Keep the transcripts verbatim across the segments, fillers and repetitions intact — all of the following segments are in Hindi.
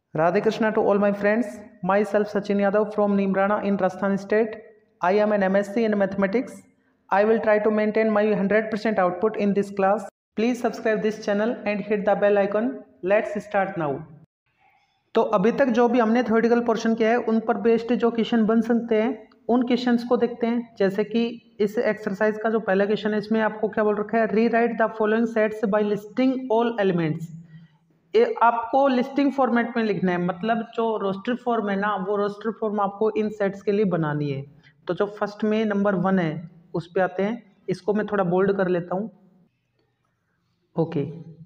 Radhe Krishna to all my friends. Myself Sachin Yadav from Nimrana in Rajasthan state. I am an M S c in mathematics. I will try to maintain my one hundred percent output in this class. Please subscribe this channel and hit the bell icon. Let's start now. तो अभी तक जो भी हमने थ्योरेटिकल पोर्शन किया है उन पर बेस्ड जो क्वेश्चन बन सकते हैं उन क्वेश्चंस को देखते हैं। जैसे कि इस एक्सरसाइज का जो पहला क्वेश्चन है इसमें आपको क्या बोल रखा है, rewrite the following sets by listing all elements. ये आपको लिस्टिंग फॉर्मेट में लिखना है, मतलब जो रोस्टर फॉर्म है ना वो रोस्टर फॉर्म आपको इन सेट्स के लिए बनानी है। तो जो फर्स्ट में नंबर वन है उस पर आते हैं, इसको मैं थोड़ा बोल्ड कर लेता हूँ। ओके,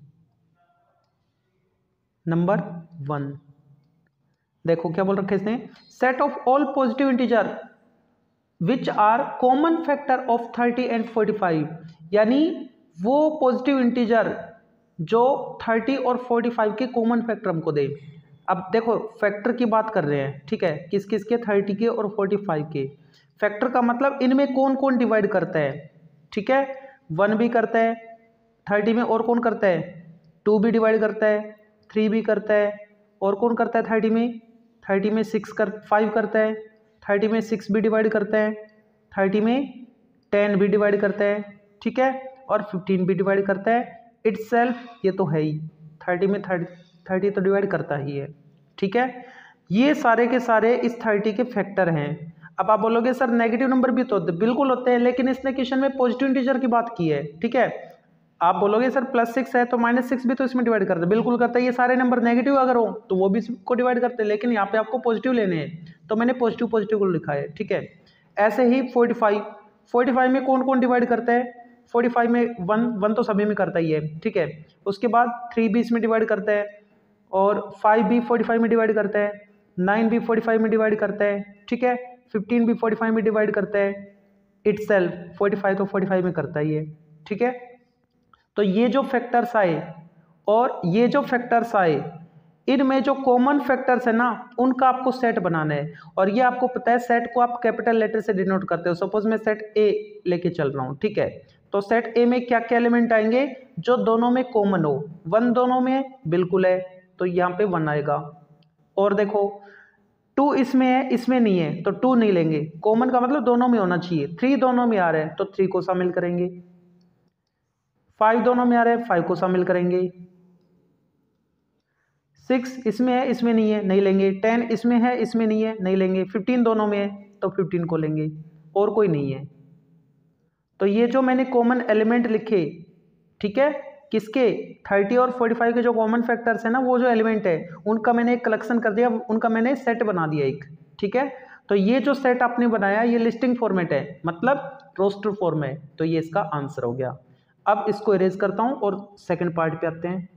नंबर वन देखो क्या बोल रखे इसने, set of all positive integer which are common factor of thirty and forty five, यानी वो पॉजिटिव इंटीजर जो थर्टी और फोर्टी फाइव के कॉमन फैक्टर हमको दे। अब देखो फैक्टर की बात कर रहे हैं, ठीक है, किस किस के, थर्टी के और फोर्टी फाइव के। फैक्टर का मतलब इनमें कौन कौन डिवाइड करता है, ठीक है, वन भी करता है थर्टी में, और कौन करता है, टू भी डिवाइड करता है, थ्री भी करता है, और कौन करता है थर्टी में, थर्टी में सिक्स कर फाइव करता है, थर्टी में सिक्स भी डिवाइड करता है, थर्टी में टेन भी डिवाइड करता है, ठीक है, और फिफ्टीन भी डिवाइड करता है। इटसेल्फ ये तो है ही, थर्टी में थर्टी थर्टी तो डिवाइड करता ही है, ठीक है। ये सारे के सारे इस थर्टी के फैक्टर हैं। अब आप बोलोगे सर नेगेटिव नंबर भी तो होते, बिल्कुल होते हैं, लेकिन इसने क्वेश्चन में पॉजिटिव इंटीजर की बात की है, ठीक है। आप बोलोगे सर प्लस सिक्स है तो माइनस सिक्स भी तो इसमें डिवाइड करते, बिल्कुल करता है। ये सारे नंबर नेगेटिव अगर हो तो वो भी इसको डिवाइड करते हैं, लेकिन यहाँ पे आपको पॉजिटिव लेने हैं तो मैंने पॉजिटिव पॉजिटिव को लिखा है, ठीक है। ऐसे ही फोर्टी फाइव फोर्टी फाइव में कौन कौन डिवाइड करता है, फोर्टी फाइव में वन वन तो सभी में करता ही है, ठीक है। उसके बाद थ्री भी इसमें डिवाइड करता है, और फाइव भी फोर्टी फाइव में डिवाइड करता है, नाइन भी फोर्टी फाइव में डिवाइड करता है, ठीक है, फिफ्टीन भी फोर्टी फाइव में डिवाइड करता है। इटसेल्फ फोर्टी फाइव तो फोर्टी फाइव में करता ही है, ठीक है। तो ये जो फैक्टर्स आए और ये जो फैक्टर्स आए, इनमें जो कॉमन फैक्टर्स है ना उनका आपको सेट बनाना है। और ये आपको पता है सेट को आप कैपिटल लेटर से डिनोट करते हो। सपोज मैं सेट ए लेके चल रहा हूँ, ठीक है, तो सेट ए में क्या क्या एलिमेंट आएंगे जो दोनों में कॉमन हो। वन दोनों में बिल्कुल है तो यहाँ पे वन आएगा, और देखो टू इसमें है इसमें नहीं है तो टू नहीं लेंगे, कॉमन का मतलब दोनों में होना चाहिए। थ्री दोनों में आ रहा है तो थ्री को शामिल करेंगे, फाइव दोनों में आ रहा है फाइव को शामिल करेंगे, सिक्स इसमें है इसमें नहीं है नहीं लेंगे, टेन इसमें है इसमें नहीं है नहीं लेंगे, फिफ्टीन दोनों में है तो फिफ्टीन को लेंगे, और कोई नहीं है। तो ये जो मैंने कॉमन एलिमेंट लिखे, ठीक है, किसके, थर्टी और फोर्टी फाइव के जो कॉमन फैक्टर्स है ना वो जो एलिमेंट है उनका मैंने एक कलेक्शन कर दिया, उनका मैंने सेट बना दिया एक, ठीक है। तो ये जो सेट आपने बनाया ये लिस्टिंग फॉर्मेट है, मतलब रोस्टर फॉर्म है, तो ये इसका आंसर हो गया। अब इसको इरेज करता हूं और सेकंड पार्ट पे आते हैं।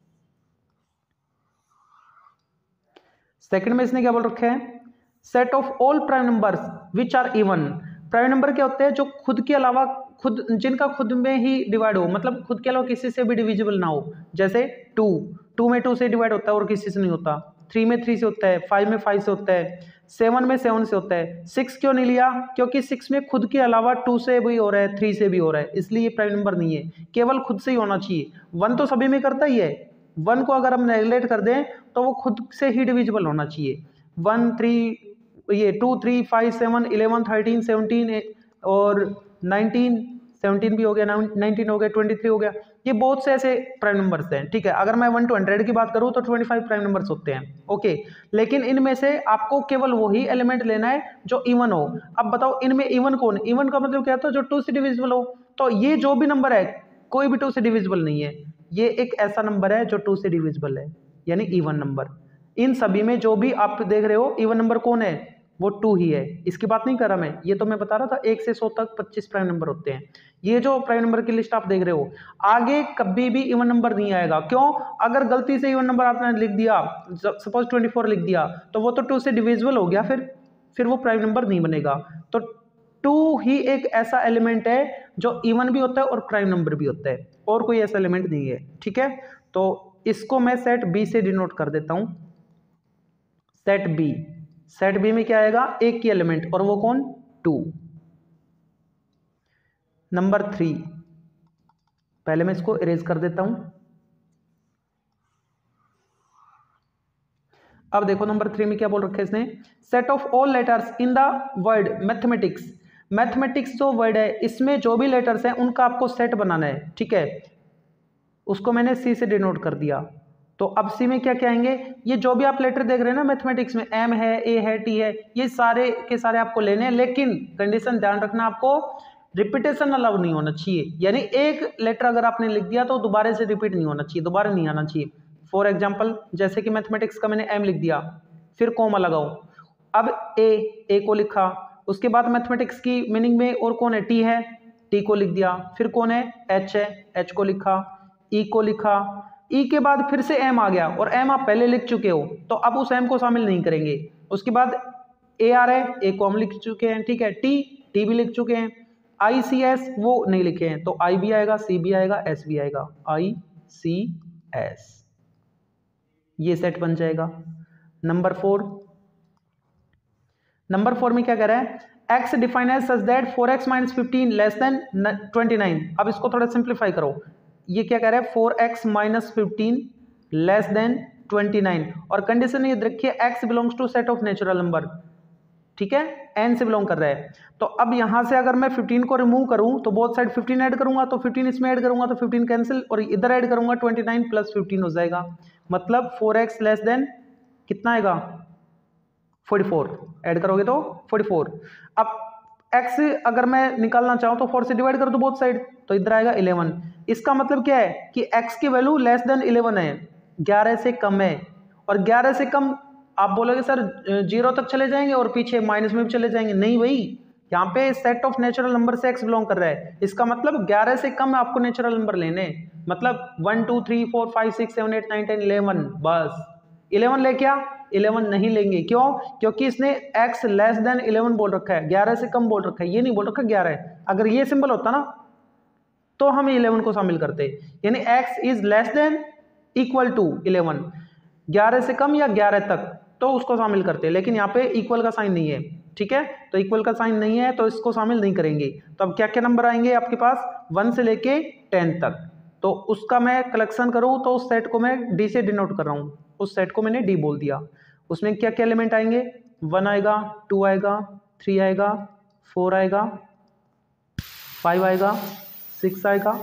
सेकंड में इसने क्या बोल रखा है, set of all prime numbers which are even. Prime number क्या होते हैं, जो खुद के अलावा खुद जिनका खुद में ही डिवाइड हो, मतलब खुद के अलावा किसी से भी डिविजिबल ना हो। जैसे टू टू में टू से डिवाइड होता है और किसी से नहीं होता, थ्री में थ्री से होता है, फाइव में फाइव से होता है, सेवन में सेवन से होता है। सिक्स क्यों नहीं लिया, क्योंकि सिक्स में खुद के अलावा टू से भी हो रहा है थ्री से भी हो रहा है, इसलिए प्राइम नंबर नहीं है, केवल खुद से ही होना चाहिए। वन तो सभी में करता ही है, वन को अगर हम नेगलेक्ट कर दें तो वो खुद से ही डिविजिबल होना चाहिए। वन थ्री ये two three five seven eleven thirteen seventeen और नाइनटीन, सेवनटीन भी हो गया, नाइनटीन हो गया, ट्वेंटी थ्री हो गया, ये बहुत से ऐसे प्राइम नंबर्स हैं, ठीक है। अगर मैं वन टू हंड्रेड की बात करूं तो ट्वेंटी फाइव प्राइम नंबर्स होते हैं, ओके। लेकिन इनमें से आपको केवल वही एलिमेंट लेना है जो इवन हो। अब बताओ इनमें इवन कौन, इवन का मतलब क्या होता है, जो टू से डिविजिबल हो। तो ये जो भी नंबर है कोई भी टू से डिविजिबल नहीं है, ये एक ऐसा नंबर है जो टू से डिविजिबल है, यानी इवन नंबर। इन सभी में जो भी आप देख रहे हो इवन नंबर कौन है, वो टू ही है, इसकी बात नहीं कर रहा मैं, ये तो मैं बता रहा था एक से सौ तक पच्चीस प्राइम नंबर होते हैं। ये जो प्राइम नंबर की लिस्ट आप देख रहे हो आगे कभी भी इवन नंबर नहीं आएगा। क्यों, अगर गलती से इवन नंबर आपने लिख दिया, सपोज ट्वेंटी फोर लिख दिया, तो वो तो टू से डिविजिबल हो गया, फिर फिर वो प्राइम नंबर नहीं बनेगा। तो टू ही एक ऐसा एलिमेंट है जो इवन भी होता है और प्राइम नंबर भी होता है, और कोई ऐसा एलिमेंट नहीं है, ठीक है। तो इसको मैं सेट बी से डिनोट कर देता हूं, सेट बी। सेट बी में क्या आएगा, एक की एलिमेंट, और वो कौन, टू। नंबर थ्री, पहले मैं इसको इरेज कर देता हूं। अब देखो नंबर थ्री में क्या बोल रखा है इसने, set of all letters in the word mathematics. Mathematics जो वर्ड है इसमें जो भी लेटर्स हैं उनका आपको सेट बनाना है, ठीक है, उसको मैंने सी से डिनोट कर दिया। तो अब सी में क्या क्या आएंगे, ये जो भी आप लेटर देख रहे हैं ना मैथमेटिक्स में, एम है, ए है, टी है, ये सारे के सारे आपको लेने हैं, लेकिन कंडीशन ध्यान रखना आपको रिपीटेशन अलाउ नहीं होना चाहिए, यानी एक लेटर अगर आपने लिख दिया तो दोबारा से रिपीट नहीं होना चाहिए, दोबारा नहीं आना चाहिए। फॉर एग्जाम्पल जैसे कि मैथमेटिक्स का मैंने एम लिख दिया, फिर कोमा लगाओ, अब ए ए को लिखा, उसके बाद मैथमेटिक्स की मीनिंग में और कौन है, टी है, टी को लिख दिया, फिर कौन है, एच है, एच को लिखा, ई को लिखा, ई के बाद फिर से एम आ गया और एम आप पहले लिख चुके हो तो अब उस एम को शामिल नहीं करेंगे। उसके बाद ए आ रहा है, ए को हम लिख चुके हैं, ठीक है, टी टी भी लिख चुके हैं, आई सी एस वो नहीं लिखे हैं तो आई भी आएगा, सी भी आएगा, एस भी आएगा, आई सी एस, ये सेट बन जाएगा। नंबर फोर, नंबर फोर में क्या कह रहा है, x define as such that four x minus fifteen less than twenty nine. अब इसको थोड़ा सिंप्लीफाई करो, ये क्या कह रहा है, four x minus fifteen less than twenty nine, और कंडीशन ये रखिए x belongs to set of natural number, ठीक है, n से बिलोंग कर रहा है। तो अब यहां से अगर मैं फिफ्टीन को रिमूव करूं तो बोथ साइड फिफ्टीन ऐड करूंगा तो फिफ्टीन इसमें ऐड करूंगा तो फिफ्टीन कैंसिल, और इधर ऐड करूंगा ट्वेंटी नाइन प्लस फिफ्टीन हो जाएगा, मतलब फोर एक्स लेस देन कितना आएगा, फोर्टी फोर, ऐड करोगे तो फोर्टी फोर। अब x अगर मैं निकालना चाहूं तो फोर से डिवाइड कर दो बोथ साइड, तो इधर आएगा इलेवन। इसका मतलब क्या है कि x की वैल्यू लेस देन इलेवन है, ग्यारह से कम है, और ग्यारह से कम आप बोलोगे सर जीरो तक चले जाएंगे और पीछे माइनस में भी चले जाएंगे, नहीं भाई, यहाँ पे सेट ऑफ नेचुरल नंबर से x बिलोंग कर रहा है, इसका मतलब ग्यारह से कम आपको नेचुरल नंबर लेने, मतलब one two three four five six seven eight nine ten eleven, बस इलेवन लेके आ, इलेवन नहीं लेंगे, क्यों, क्योंकि इसने x लेस देन इलेवन बोल रखा है, ग्यारह से कम बोल रखा है, ये नहीं बोल रखा ग्यारह है। अगर ये सिंबल होता ना तो हम इलेवन को शामिल करते, यानी x is less than equal to eleven, ग्यारह से कम या ग्यारह तक तो उसको शामिल करते हैं, लेकिन यहाँ पे इक्वल का साइन नहीं है, ठीक है, तो इक्वल का साइन नहीं है तो इसको शामिल नहीं करेंगे। तो अब क्या क्या नंबर आएंगे आपके पास, वन से लेके टेन तक, तो उसका मैं कलेक्शन करूं तो उस सेट को मैं डी से डिनोट कर रहा हूं, उस सेट को मैंने डी बोल दिया। उसमें क्या क्या एलिमेंट आएंगे, वन आएगा, टू आएगा, थ्री आएगा, फोर आएगा, फाइव आएगा, सिक्स आएगा,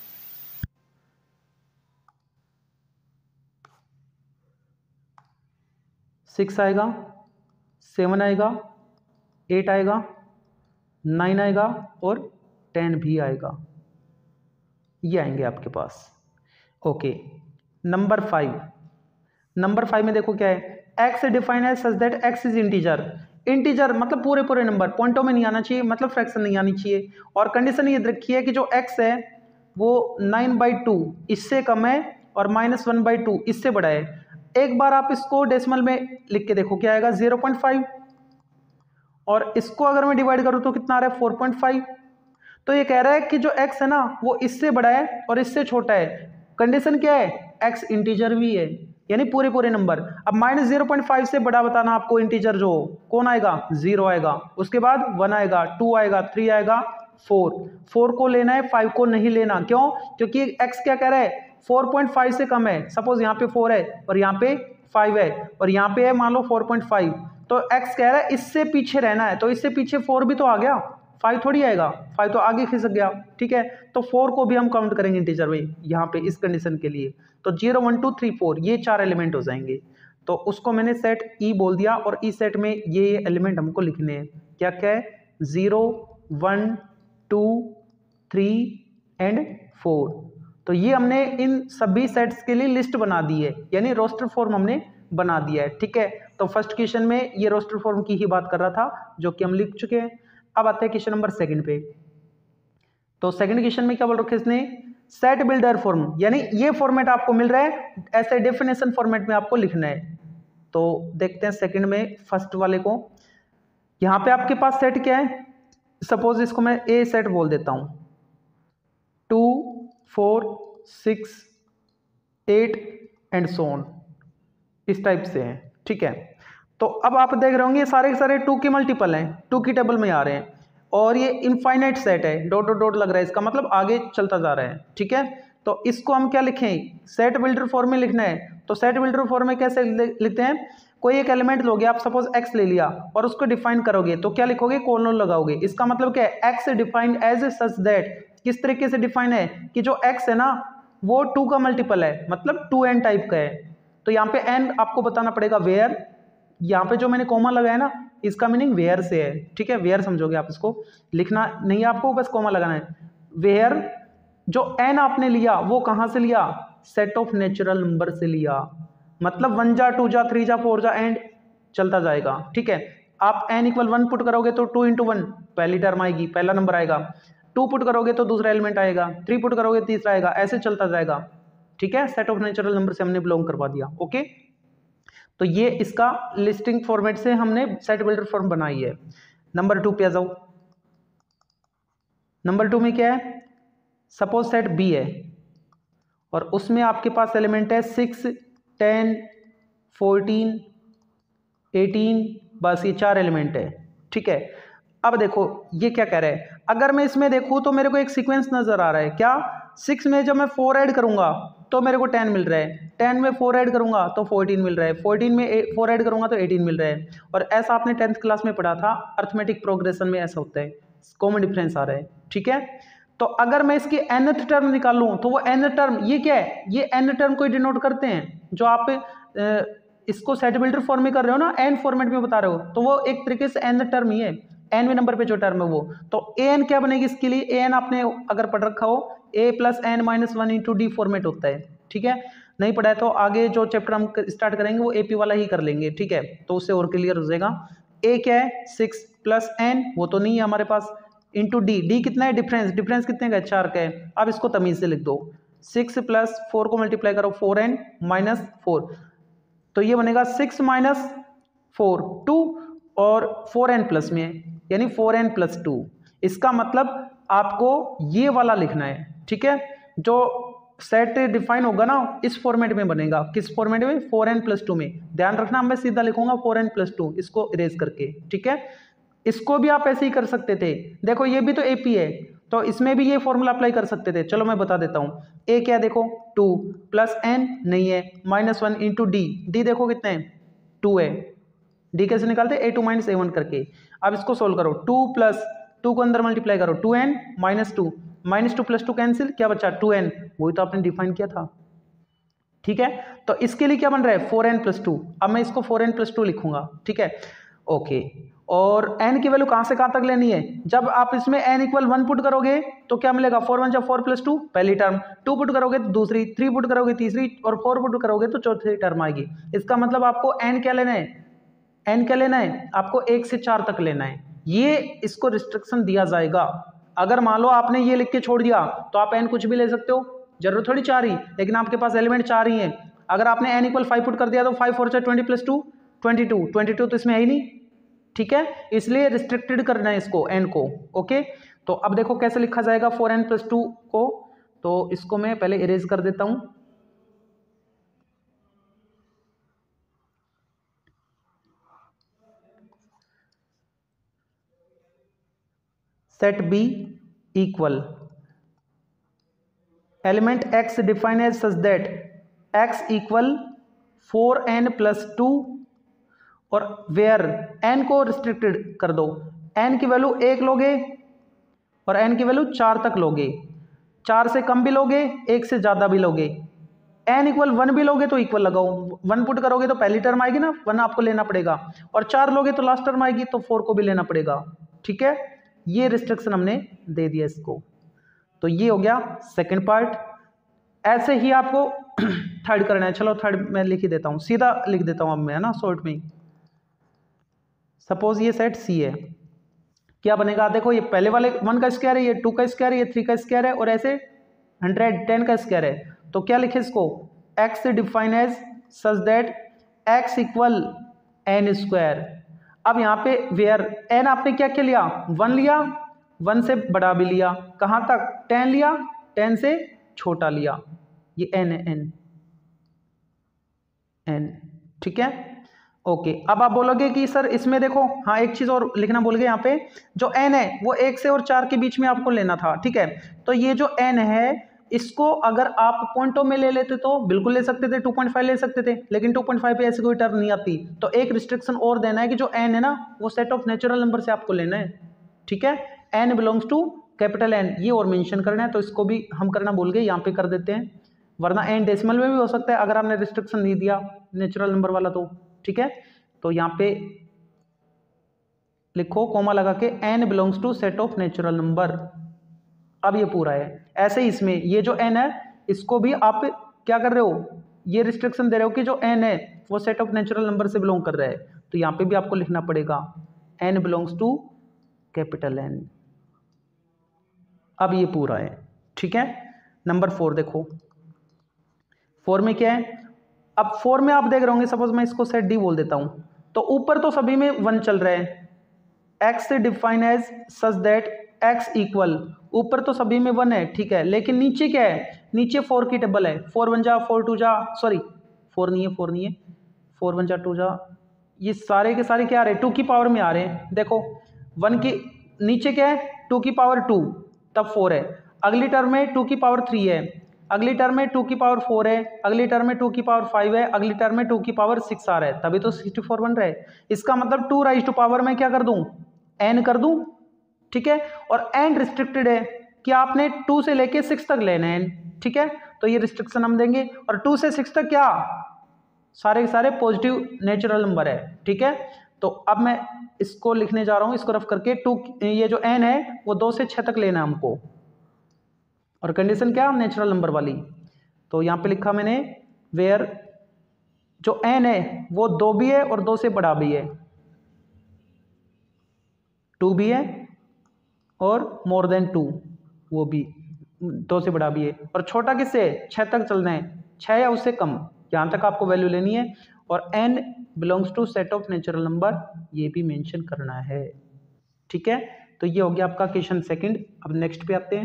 सिक्स आएगा, सेवन आएगा, एट आएगा, नाइन आएगा और टेन भी आएगा, ये आएंगे आपके पास। Okay, number five, number five में देखो क्या है, x define as such that x is integer, integer मतलब पूरे पूरे नंबर, पॉइंटों में नहीं आना चाहिए, मतलब फ्रैक्शन नहीं आनी चाहिए, और कंडीशन ये रखी है कि जो x है वो नाइन बाई टू इससे कम है और माइनस वन बाई टू इससे बड़ा है। एक बार आप इसको डेसिमल में लिख के देखो क्या आएगा, ज़ीरो पॉइंट फाइव, और इसको अगर मैं डिवाइड करूं तो कितना आ रहा है, फोर पॉइंट फाइव। तो ये कह रहा है कि जो x है ना वो इससे बड़ा है और इससे छोटा है। कंडीशन क्या है, x इंटीजर भी है, यानी पूरे पूरे नंबर। अब माइनस जीरो पॉइंट फाइव से बड़ा बताना आपको इंटीजर, जो कौन आएगा, जीरो आएगा, उसके बाद वन आएगा, टू आएगा, थ्री आएगा, फोर, फोर को लेना है, फाइव को नहीं लेना, क्यों, क्योंकि x क्या कह रहा है, फोर पॉइंट फाइव से कम है। सपोज यहाँ पे फोर है और यहाँ पे फाइव है और यहाँ पे है मान लो फोर पॉइंट फाइव, तो x कह रहा है इससे पीछे रहना है, तो इससे पीछे फोर भी तो आ गया, फाइव थोड़ी आएगा, फाइव तो आगे खिसक गया, ठीक है, तो फोर को भी हम काउंट करेंगे इंटीजर में यहाँ पे इस कंडीशन के लिए। तो zero one two three four ये चार एलिमेंट हो जाएंगे, तो उसको मैंने सेट ई बोल दिया, और ई सेट में ये एलिमेंट हमको लिखने हैं, क्या क्या है, zero one two three and four. तो ये हमने इन सभी सेट्स के लिए लिस्ट बना दी है, यानी रोस्टर फॉर्म हमने बना दिया है, ठीक है। तो फर्स्ट क्वेश्चन में ये रोस्टर फॉर्म की ही बात कर रहा था जो कि हम लिख चुके हैं। अब आते हैं क्वेश्चन नंबर सेकंड पे। तो सेकंड क्वेश्चन में क्या बोल रखा है इसने, सेट बिल्डर फॉर्म, यानी ये फॉर्मेट आपको मिल रहा है, ऐसे डेफिनेशन फॉर्मेट में आपको लिखना है। तो देखते हैं सेकंड में फर्स्ट वाले को। यहाँ पे आपके पास सेट क्या है, सपोज इसको मैं ए सेट बोल देता हूं, two four six eight and so on, इस टाइप से है, ठीक है। तो अब आप देख रहे होंगे सारे के सारे टू के मल्टीपल हैं, टू की टेबल में आ रहे हैं, और ये इनफाइनाइट सेट है, डॉट डॉट डॉट लग रहा है, इसका मतलब आगे चलता जा रहा है, ठीक है। तो इसको हम क्या लिखें, सेट बिल्डर फॉर्म में लिखना है। तो सेट बिल्डर फॉर्म में कैसे लिखते हैं, कोई एक एलिमेंट लोगे आप, सपोज x ले लिया और उसको डिफाइन करोगे तो क्या लिखोगे, कोलोन लगाओगे। इसका मतलब क्या है, x defined as such that, किस तरीके से डिफाइन है कि जो x है ना वो टू का मल्टीपल है, मतलब टू एन टाइप का है। तो यहाँ पे एन आपको बताना पड़ेगा वेयर, यहाँ पे जो मैंने कॉमा लगाया ना इसका मीनिंग वेयर से है, ठीक है, वेयर समझोगे आप, इसको लिखना नहीं है आपको, बस कॉमा लगाना है। वेयर जो एन आपने लिया वो कहाँ से लिया, सेट ऑफ नेचुरल नंबर से लिया, मतलब वन जा टू जा थ्री जा फोर जा एंड चलता जाएगा, ठीक है। आप एन इक्वल वन पुट करोगे तो टू इंटू वन पहली टर्म आएगी, पहला नंबर आएगा, टू पुट करोगे तो दूसरा एलिमेंट आएगा, थ्री पुट करोगे तीसरा आएगा, ऐसे चलता जाएगा, ठीक है। सेट ऑफ नेचुरल नंबर से हमने बिलोंग करवा दिया, ओके। तो ये इसका लिस्टिंग फॉर्मेट से हमने सेट बिल्डर फॉर्म बनाई है। नंबर टू पे आ जाओ। नंबर टू में क्या है, सपोज सेट बी है और उसमें आपके पास एलिमेंट है सिक्स, टेन, फोर्टीन, एटीन, बस ये चार एलिमेंट है, ठीक है। अब देखो ये क्या कह रहा है, अगर मैं इसमें देखूं तो मेरे को एक सीक्वेंस नजर आ रहा है, क्या, सिक्स में जब मैं फोर ऐड करूंगा तो मेरे को टेन मिल रहा है, टेन में फोर ऐड करूंगा तो फोर्टीन मिल रहा है, फोर्टीन में फोर ऐड करूंगा तो एटीन मिल रहा है। और ऐसा आपने टेंथ क्लास में पढ़ा था, अर्थमेटिक प्रोग्रेशन में ऐसा होता है, कॉमन डिफरेंस आ रहा है, ठीक है। तो अगर मैं इसकी nth टर्म निकालूं तो वो n टर्म, ये क्या है, ये n टर्म को डिनोट करते हैं। जो आप इसको सेट बिल्डर फॉर्म में कर रहे हो ना, n फॉर्मेट में बता रहे हो, तो वो एक तरीके से n टर्म ही है, nवें नंबर पे जो टर्म है वो। तो an क्या बनेगी इसके लिए, an आपने अगर पढ़ रखा हो a plus n minus one into d format होता है, ठीक है। नहीं पढ़ा है तो आगे जो चैप्टर हम स्टार्ट करेंगे वो एपी वाला ही कर लेंगे, ठीक है, तो उससे और क्लियर हो जाएगा। a क्या है, सिक्स प्लस एन, वो तो नहीं है हमारे पास, इंटू डी, डी कितना है, डिफरेंस, डिफरेंस कितने का है, चार का है। अब इसको तमीज से लिख दो, सिक्स प्लस फोर को मल्टीप्लाई करो, फोर एन माइनस फोर, तो ये बनेगा सिक्स माइनस फोर, टू, और फोर एन प्लस में यानी फोर एन प्लस टू। इसका मतलब आपको ये वाला लिखना है, ठीक है। जो सेट डिफाइन होगा ना इस फॉर्मेट में बनेगा, किस फॉर्मेट में, फोर एन प्लस टू में। ध्यान रखना मैं सीधा लिखूंगा फोर एन प्लस टू, इसको इरेज करके, ठीक है। इसको भी आप ऐसे ही कर सकते थे, देखो ये भी तो एपी है तो इसमें भी ये फॉर्मूला अप्लाई कर सकते थे। चलो मैं बता देता हूँ, ए क्या देखो टू, प्लस एन नहीं है, minus one into d, d देखो कितने है, टू है, डी कैसे निकालते, a two minus a one करके। अब इसको सोल्व करो, टू प्लस टू को अंदर मल्टीप्लाई करो, two n minus two, minus two plus two cancel, क्या बचा, टू एन, वही तो आपने डिफाइन किया था, ठीक है। तो इसके लिए क्या बन रहा है, फोर एन प्लस टू। अब मैं इसको फोर एन प्लस टू लिखूंगा, ठीक है, ओके। और n की वैल्यू कहां से कहां तक लेनी है, जब आप इसमें n इक्वल वन पुट करोगे तो क्या मिलेगा, फोर वन जब फोर प्लस टू पहली टर्म, टू पुट करोगे तो दूसरी, थ्री पुट करोगे तीसरी, और फोर पुट करोगे तो चौथी टर्म आएगी। इसका मतलब आपको n क्या लेना है, n क्या लेना है, आपको एक से चार तक लेना है। ये इसको रिस्ट्रिक्शन दिया जाएगा। अगर मान लो आपने ये लिख के छोड़ दिया तो आप n कुछ भी ले सकते हो, जरूरत थोड़ी चार ही, लेकिन आपके पास एलिमेंट चार ही है। अगर आपने n इक्वल फाइव पुट कर दिया तो फाइव फोर चार twenty plus two twenty two, twenty two तो इसमें है ही नहीं, ठीक है, इसलिए रिस्ट्रिक्टेड करना है इसको n को, ओके। तो अब देखो कैसे लिखा जाएगा फोर एन प्लस टू को, तो इसको मैं पहले इरेज कर देता हूं। Set b equal element x define as such that x equal four n plus two, और वेयर n को रिस्ट्रिक्टेड कर दो, n की वैल्यू एक लोगे और n की वैल्यू चार तक लोगे, चार से कम भी लोगे, एक से ज्यादा भी लोगे। n इक्वल वन भी लोगे तो इक्वल लगाओ, वन पुट करोगे तो पहली टर्म आएगी ना, वन आपको लेना पड़ेगा, और चार लोगे तो लास्ट टर्म आएगी, तो फोर को भी लेना पड़ेगा, ठीक है। ये रिस्ट्रिक्शन हमने दे दिया इसको। तो ये हो गया सेकंड पार्ट। ऐसे ही आपको थर्ड करना है। चलो थर्ड मैं लिख ही देता हूँ, सीधा लिख देता हूँ अब मैं, है ना, शॉर्ट में। सपोज ये सेट सी है, क्या बनेगा, देखो ये पहले वाले वन का स्क्वायर है, ये टू का स्क्वायर है, ये थ्री का स्क्वायर है, और ऐसे हंड्रेड टेन का स्क्वायर है। तो क्या लिखे इसको, x define as such that x equal n square. अब यहाँ पे वेयर n आपने क्या क्या लिया, वन लिया, वन से बड़ा भी लिया, कहाँ तक, टेन लिया, टेन से छोटा लिया, ये n है, n n, ठीक है, ओके। अब आप बोलोगे कि सर इसमें देखो, हाँ एक चीज और लिखना भूल गए, यहाँ पे जो n है वो एक से और चार के बीच में आपको लेना था, ठीक है। तो ये जो n है इसको अगर आप पॉइंटों में ले लेते तो बिल्कुल ले सकते थे, टू पॉइंट फाइव ले सकते थे, लेकिन टू पॉइंट फाइव पे ऐसी कोई टर्म नहीं आती। तो एक रिस्ट्रिक्शन और देना है कि जो एन है ना वो सेट ऑफ नेचुरल नंबर से आपको लेना है, ठीक है। N belongs to capital n, ये और मेंशन करना है, तो इसको भी हम करना भूल गए, यहाँ पे कर देते हैं, वरना एन डेसिमल में भी हो सकता है अगर आपने रिस्ट्रिक्शन नहीं दिया नेचुरल नंबर वाला तो, ठीक है। तो यहाँ पे लिखो कोमा लगा के n belongs to set of natural number. अब ये पूरा है। ऐसे ही इसमें ये जो एन है इसको भी आप क्या कर रहे हो, ये रिस्ट्रिक्शन दे रहे हो कि जो एन है वो सेट ऑफ नेचुरल नंबर से बिलोंग कर रहा है, तो यहाँ पे भी आपको लिखना पड़ेगा n belongs to capital n. अब ये पूरा है, ठीक है। नंबर फोर देखो, फोर में क्या है, अब फोर में आप देख रहे होंगे, सपोज मैं इसको सेट डी बोल देता हूं, तो ऊपर तो सभी में वन चल रहा है, एक्स से define as such that x equal, ऊपर तो सभी में वन है, ठीक है, लेकिन नीचे क्या है, नीचे फोर की टेबल है, फोर वन जा फोर टू जा, सॉरी फोर नहीं है, फोर नहीं है, फोर वन जा टू जा, ये सारे के सारे क्या आ रहे हैं, टू की पावर में आ रहे हैं। देखो वन की नीचे क्या है, टू की पावर टू, तब फोर है, अगली टर्म में टू की पावर थ्री है, अगली टर्म में टू की पावर फोर है, अगली टर्म में टू की पावर फाइव है, अगली टर्म में टू की पावर सिक्स आ रहा है, तभी तो सिक्सटी फोर बन रहा है। इसका मतलब टू राइज टू पावर में क्या कर दूं, एन कर दूं, ठीक है। और एन रिस्ट्रिक्टेड है कि आपने टू से लेके सिक्स तक लेना है, ठीक है, तो ये रिस्ट्रिक्शन हम देंगे। और टू से सिक्स तक क्या, सारे के सारे पॉजिटिव नेचुरल नंबर है, ठीक है। तो अब मैं इसको लिखने जा रहा हूं, इसको रफ करके, टू ये जो एन है वो दो से छह तक लेना है हमको, और कंडीशन क्या, नेचुरल नंबर वाली। तो यहां पे लिखा मैंने वेयर जो एन है वो दो भी है और दो से बड़ा भी है, टू भी है और मोर देन टू वो भी दो से बड़ा भी है, और छोटा किससे, छह तक चलना है, छह या उससे कम, यहां तक आपको वैल्यू लेनी है। और n belongs to set of natural number, ये भी मेंशन करना है, ठीक है। तो ये हो गया आपका क्वेश्चन सेकंड। अब नेक्स्ट पे आते हैं।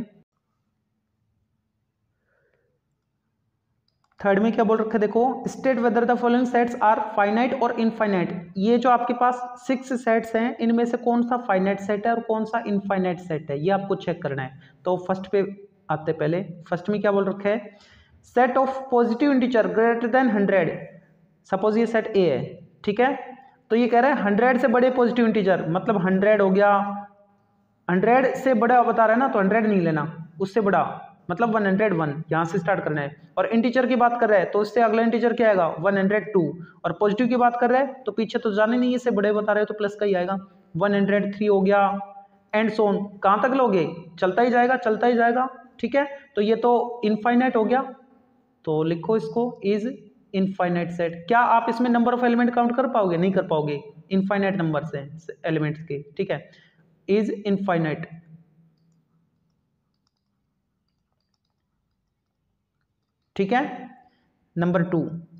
थर्ड में क्या बोल रखा है, देखो state whether the following sets are finite और इनफाइनाइट। ये जो आपके पास सिक्स सेट्स हैं इनमें से कौन सा फाइनाइट सेट है और कौन सा इनफाइनाइट सेट है, ये आपको चेक करना है। तो फर्स्ट पे आते पहले, फर्स्ट में क्या बोल रखा है, set of positive integer greater than hundred. Suppose ये सेट ए है, ठीक है, तो ये कह रहा है हंड्रेड से बड़े पॉजिटिव इंटीजर, मतलब हंड्रेड हो गया, हंड्रेड से बड़ा बता रहा है ना, तो हंड्रेड नहीं लेना, उससे बड़ा मतलब वन हंड्रेड वन, यहाँ से स्टार्ट करना है। और इंटीजर की बात कर रहा है तो इससे अगला इंटीजर क्या आएगा, वन हंड्रेड टू। और पॉजिटिव की बात कर रहा है तो पीछे तो जाने नहीं, इससे बड़े बता रहे हो तो प्लस का ही आएगा, वन हंड्रेड थ्री हो गया, एंड सोन। कहाँ तक लोगे, चलता ही जाएगा चलता ही जाएगा, ठीक है। तो ये तो इनफाइनाइट हो गया, तो लिखो इसको इज इनफाइनाइट सेट। क्या आप इसमें नंबर ऑफ एलिमेंट काउंट कर पाओगे, नहीं कर पाओगे, इनफाइनाइट नंबर से एलिमेंट्स के, ठीक है, इज इनफाइनाइट। ठीक है। नंबर टू,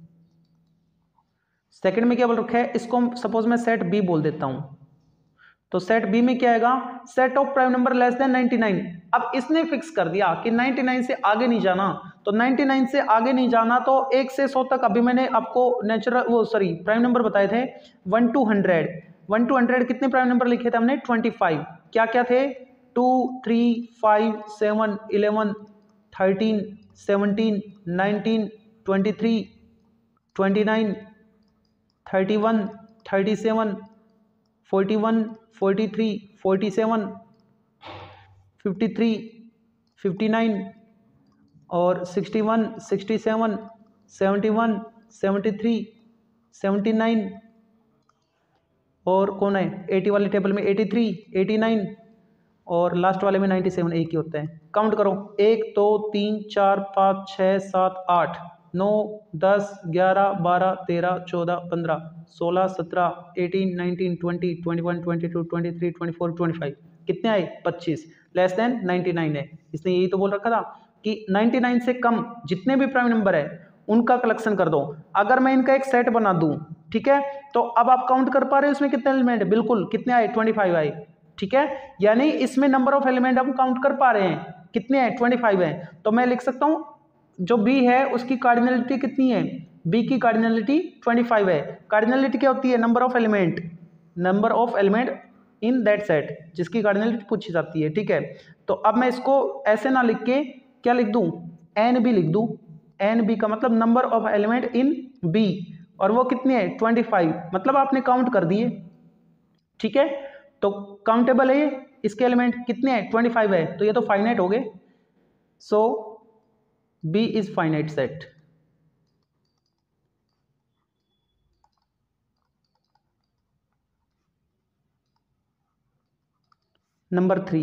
सेकंड में क्या बोल रखा है, इसको सपोज मैं सेट बी बोल देता हूं, तो सेट बी में क्या आएगा, set of prime number less than ninety nine. अब इसने फिक्स कर दिया कि नाइनटी नाइन से आगे नहीं जाना, तो नाइनटी नाइन से आगे नहीं जाना तो एक से सौ तक, अभी मैंने आपको नेचुरल वो सॉरी प्राइम नंबर बताए थे one two hundred, one two hundred कितने प्राइम नंबर लिखे थे हमने, ट्वेंटी फाइव। क्या क्या थे, two three five seven eleven thirteen seventeen nineteen twenty three twenty nine thirty one thirty seven forty one forty three forty seven fifty three fifty nine और sixty one sixty seven seventy one seventy three seventy nine, और कौन है एटी वाले टेबल में एटी थ्री एटी नाइन, और लास्ट वाले में नाइन्टी सेवन, एक ही होता है। काउंट करो, एक दो तीन चार पाँच छः सात आठ नौ दस ग्यारह बारह तेरह चौदह पंद्रह सोलह सत्रह eighteen nineteen twenty twenty one twenty two twenty three twenty four twenty five, कितने आए, पच्चीस, लेस देन नाइन्टी नाइन है। इसने यही तो बोल रखा था कि नाइन्टी नाइन से कम जितने भी प्राइम नंबर है उनका कलेक्शन कर दो। अगर मैं इनका एक सेट बना दूं, ठीक है, तो अब आप काउंट कर पा रहे हो इसमें कितने एलिमेंट है, बिल्कुल, कितने आए, ट्वेंटी फाइव आए, ठीक है, यानी इसमें नंबर ऑफ एलिमेंट हम काउंट कर पा रहे हैं, कितने हैं, ट्वेंटी फाइव है। तो मैं लिख सकता हूं जो बी है उसकी कार्डिनलिटी कितनी है, बी की कार्डिनलिटी ट्वेंटी फाइव है। कार्डिनलिटी क्या होती है, number of element, number of element in that set, जिसकी कार्डिनलिटी पूछी जाती है, ठीक है। तो अब मैं इसको ऐसे ना लिख के क्या लिख दूं, एन बी लिख दूं, एन बी का मतलब number of element in b, और वो कितने है ट्वेंटी फाइव, मतलब आपने काउंट कर दिए, ठीक है। तो काउंटेबल है ये, इसके एलिमेंट कितने हैं ट्वेंटी फाइव है, तो ये तो फाइनाइट हो गए। So b is finite set. Number three,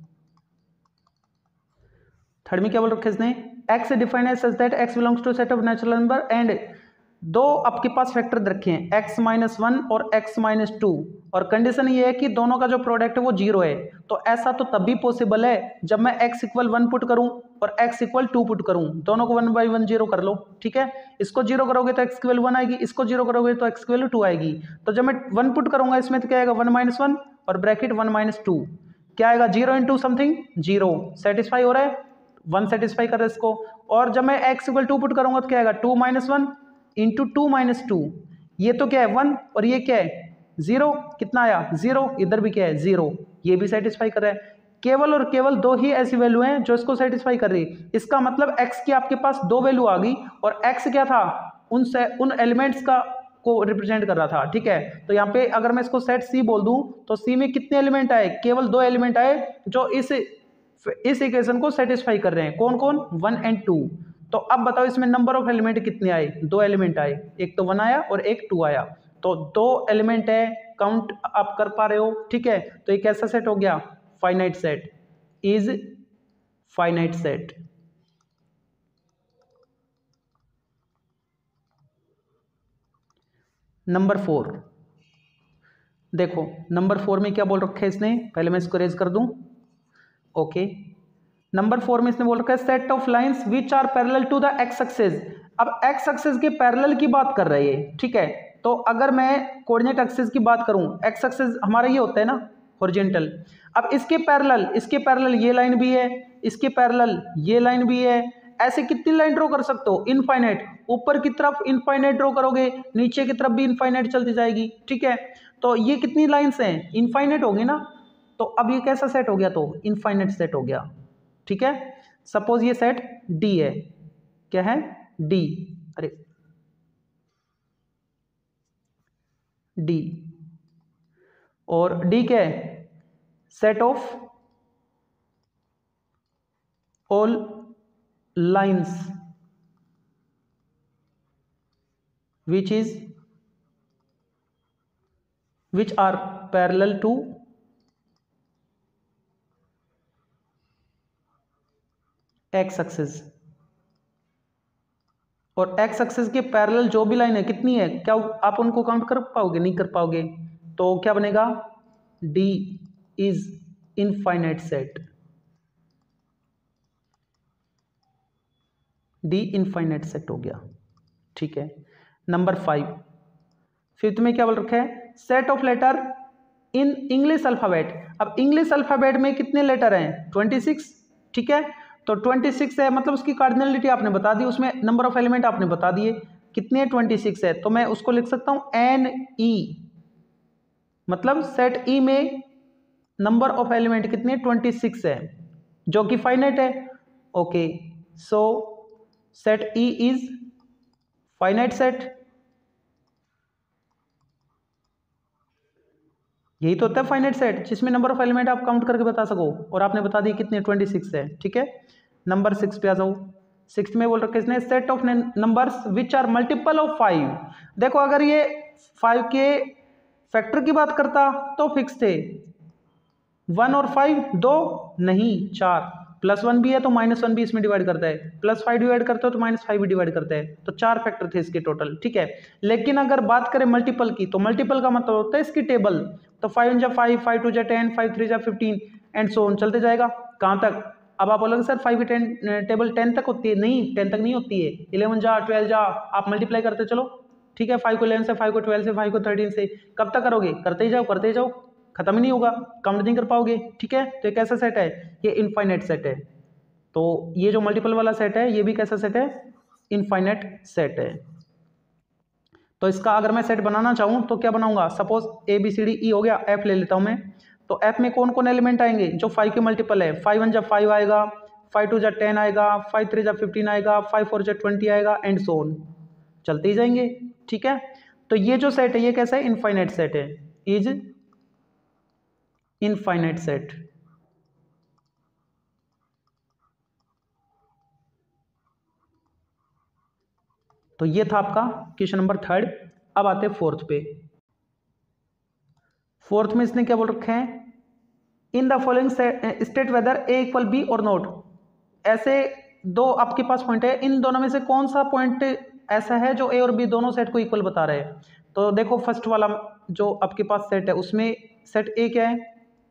third में क्या बोल रखा है इसने, x defined as such that x belongs to set of natural number and दो आपके पास फैक्टर रखे हैं एक्स माइनस वन और एक्स माइनस टू, और कंडीशन ये है कि दोनों का जो प्रोडक्ट है वो जीरो है। तो ऐसा तो तभी पॉसिबल है जब मैं एक्स इक्वल वन पुट करूं और एक्स इक्वल टू पुट करूं, दोनों को वन बाई वन जीरो कर लो, ठीक है। इसको जीरो करोगे तो एक्स इक्वल वन आएगी, इसको जीरो करोगे तो एक्स इक्वल टू आएगी। तो जब मैं वन पुट करूंगा इसमें तो क्या आएगा वन माइनस वन और ब्रैकेट वन माइनस टू, क्या आएगा zero into something zero, satisfy हो रहा है, वन सेटिस्फाई कर रहा है इसको। और जब मैं एक्स इक्वल टू पुट करूंगा तो क्या आएगा two minus one into two minus two, ये तो क्या है वन और ये क्या है जीरो, कितना आया जीरो, इधर भी क्या है जीरो, ये भी सेटिस्फाई कर रहा है। केवल और केवल दो ही ऐसी वैल्यू हैं जो इसको सेटिस्फाई कर रही है। इसका मतलब x की आपके पास दो वैल्यू आ गई और x क्या था उन से उन एलिमेंट्स का को रिप्रेजेंट कर रहा था, ठीक है। तो यहाँ पे अगर मैं इसको सेट C बोल दूं तो C में कितने एलिमेंट आए, केवल दो एलिमेंट आए जो इस इस इक्वेशन को सेटिस्फाई कर रहे हैं, कौन कौन वन एंड टू। तो अब बताओ इसमें नंबर ऑफ एलिमेंट कितने आए, दो एलिमेंट आए, एक तो वन आया और एक टू आया, तो दो एलिमेंट है, काउंट आप कर पा रहे हो, ठीक है। तो ये कैसा सेट हो गया finite set, is finite set. Number four देखो, नंबर फोर में क्या बोल रखा है इसने, पहले मैं इसको रेज कर दूं, ओके। नंबर फोर में इसने बोल रखा है set of lines which are parallel to the x axis. अब एक्स एक्सिस के पैरेलल की बात कर रही है, ठीक है। तो अगर मैं कोऑर्डिनेट एक्सिस की बात करूं, एक्स एक्सिस हमारा ये होता है ना हॉरिजॉन्टल, अब इसके पैरेलल इसके पैरेलल ये लाइन भी है, इसके पैरेलल ये लाइन भी है, ऐसे कितनी लाइन ड्रॉ कर सकते हो इनफाइनाइट, ऊपर की तरफ इनफाइनाइट ड्रॉ करोगे, नीचे की तरफ भी इनफाइनाइट चलती जाएगी, ठीक है। तो ये कितनी लाइंस हैं इनफाइनाइट होगी ना, तो अब ये कैसा सेट हो गया, तो इनफाइनाइट सेट हो गया, ठीक है। सपोज ये सेट डी है, क्या है डी, अरे डी, और डी क्या है set of all lines which is which are parallel to x axis. और एक्स एक्सिस के पैरेलल जो भी लाइन है कितनी है, क्या आप उनको काउंट कर पाओगे, नहीं कर पाओगे, तो क्या बनेगा D is infinite set, D infinite set हो गया, ठीक है। नंबर फाइव, फिफ्थ में क्या बोल रखा है set of letter in English alphabet. अब इंग्लिश अल्फाबेट में कितने लेटर हैं ट्वेंटी सिक्स, ठीक है। तो ट्वेंटी सिक्स है, मतलब उसकी कार्डिनलिटी आपने बता दी, उसमें नंबर ऑफ एलिमेंट आपने बता दिए कितने ट्वेंटी सिक्स है, तो मैं उसको लिख सकता हूं एन ई, मतलब सेट ई में नंबर ऑफ एलिमेंट कितने ट्वेंटी सिक्स है जो कि फाइनाइट है, okay. So set E is finite set, यही तो होता है फाइनाइट सेट जिसमें नंबर ऑफ एलिमेंट आप काउंट करके बता सको, और आपने बता दी कितने ट्वेंटी सिक्स है, ठीक है। नंबर सिक्स पे आ जाओ, सिक्स में बोल रखा है इसने set of numbers which are multiple of five. देखो अगर ये फाइव के फैक्टर की बात करता तो फिक्स थे, वन और फाइव दो नहीं चार, प्लस वन भी है तो माइनस वन भी इसमें डिवाइड करता है, प्लस फाइव डिवाइड करता है तो माइनस फाइव भी डिवाइड करता है, तो चार फैक्टर थे इसके टोटल, ठीक है। लेकिन अगर बात करें मल्टीपल की, तो मल्टीपल का मतलब होता है इसकी टेबल, तो फाइव जा फाइव, फाइव टू जा टेन, फाइव थ्री जा फिफ्टीन एंड सो ऑन चलते जाएगा, कहाँ तक। अब आप बोलोगे सर फाइव की टेन टेबल टेन तक होती है, नहीं टेन तक नहीं होती है, इलेवन जा ट्वेल्व जा, आप मल्टीप्लाई करते चलो, ठीक है। फाइव को इलेवन से, फाइव को ट्वेल्व से, फाइव को थर्टीन से, कब तक करोगे, करते ही जाओ करते ही जाओ, खत्म ही नहीं होगा, काउंट नहीं कर पाओगे, ठीक है। तो ये कैसा सेट है, ये इनफाइनाइट सेट है। तो ये जो मल्टीपल वाला सेट है ये भी कैसा सेट है, इनफाइनाइट सेट है। तो इसका अगर मैं सेट बनाना चाहूँ तो क्या बनाऊंगा, suppose A B C D E हो गया, एफ ले लेता हूँ मैं, तो एफ में कौन कौन एलिमेंट आएंगे जो फाइव के मल्टीपल है, फाइव वन जब फाइव आएगा, फाइव टू जा टेन आएगा, फाइव थ्री जा फिफ्टीन आएगा, फाइव फोर जा ट्वेंटी आएगा, एंड सो ऑन, चलते ही जाएंगे। ठीक है, तो ये जो सेट है ये कैसा है, इनफाइनाइट सेट है, इज इनफाइनाइट सेट। तो ये था आपका क्वेश्चन नंबर थर्ड। अब आते हैं फोर्थ पे। फोर्थ में इसने क्या बोल रखा है, in the following state whether A equal B और नॉट। ऐसे दो आपके पास पॉइंट है, इन दोनों में से कौन सा पॉइंट ऐसा है जो ए और बी दोनों सेट को इक्वल बता रहे हैं। तो देखो फर्स्ट वाला जो आपके पास सेट है उसमें सेट ए क्या है,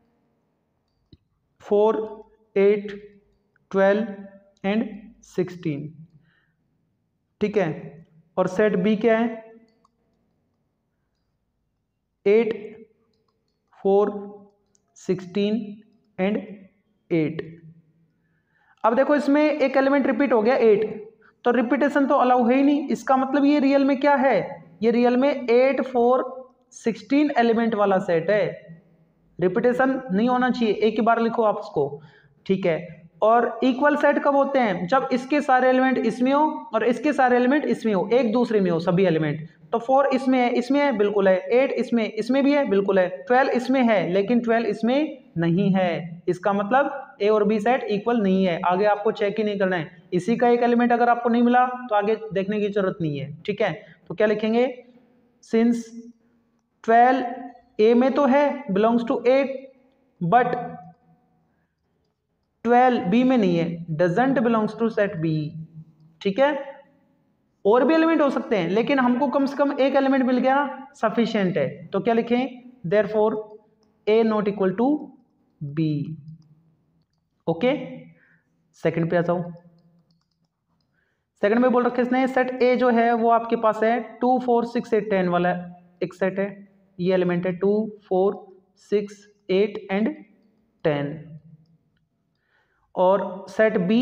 four eight twelve and sixteen. ठीक है, और सेट बी क्या है, eight four sixteen and eight. अब देखो इसमें एक एलिमेंट रिपीट हो गया एट, तो रिपीटेशन तो अलाउ है ही नहीं, इसका मतलब ये रियल में क्या है, ये रियल में एट फोर सिक्सटीन एलिमेंट वाला सेट है, रिपीटेशन नहीं होना चाहिए, एक ही बार लिखो आप उसको। ठीक है, और इक्वल सेट कब होते हैं, जब इसके सारे एलिमेंट इसमें हो और इसके सारे एलिमेंट इसमें हो, एक दूसरे में हो सभी एलिमेंट। तो फोर इसमें है, इसमें है, बिल्कुल है, एट इसमें इसमें भी है, बिल्कुल है, ट्वेल्व इसमें है लेकिन ट्वेल्व इसमें नहीं है, इसका मतलब ए और बी सेट इक्वल नहीं है, आगे आपको चेक ही नहीं करना है, इसी का एक एलिमेंट अगर आपको नहीं मिला तो आगे देखने की जरूरत नहीं है। ठीक है, तो क्या लिखेंगे, सिंस ट्वेल्व ए में तो है, belongs to eight, but twelve B में नहीं है, doesn't belongs to set B. ठीक है, और भी एलिमेंट हो सकते हैं लेकिन हमको कम से कम एक एलिमेंट मिल गया ना, सफिशिएंट है। तो क्या लिखें, therefore A not equal to B. Okay, second पे आ जाओ। सेकंड में बोल रखे इसने सेट ए जो है वो आपके पास है two four six eight ten वाला एक सेट है, ये एलिमेंट है two four six eight and ten. और सेट बी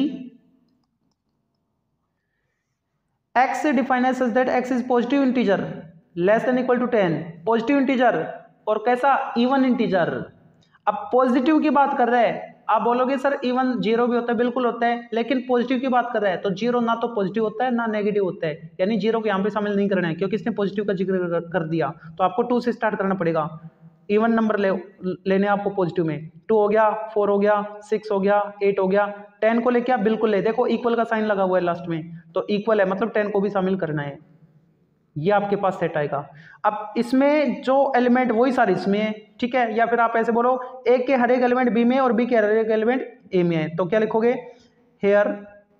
x से डिफाइन है such that x is positive integer less than equal to ten, positive integer और कैसा, इवन इंटीजर। अब पॉजिटिव की बात कर रहे हैं, आप बोलोगे सर इवन जीरो भी होता है, बिल्कुल होता है, लेकिन पॉजिटिव की बात कर रहे हैं तो जीरो ना तो पॉजिटिव होता है ना नेगेटिव होता है, यानी जीरो को यहाँ पे शामिल नहीं करना है क्योंकि इसने पॉजिटिव का जिक्र कर दिया, तो आपको टू से स्टार्ट करना पड़ेगा। इवन नंबर ले लेने आपको पॉजिटिव में, टू हो गया, फोर हो गया, सिक्स हो गया, एट हो गया, टेन को लेके आप बिल्कुल ले, देखो इक्वल का साइन लगा हुआ है लास्ट में, तो इक्वल है मतलब टेन को भी शामिल करना है, ये आपके पास सेट आएगा। अब इसमें जो एलिमेंट वही सारे इसमें है। ठीक है, या फिर आप ऐसे बोलो ए के हर एक एलिमेंट बी में और बी के हर एक एलिमेंट ए में है, तो क्या लिखोगे, here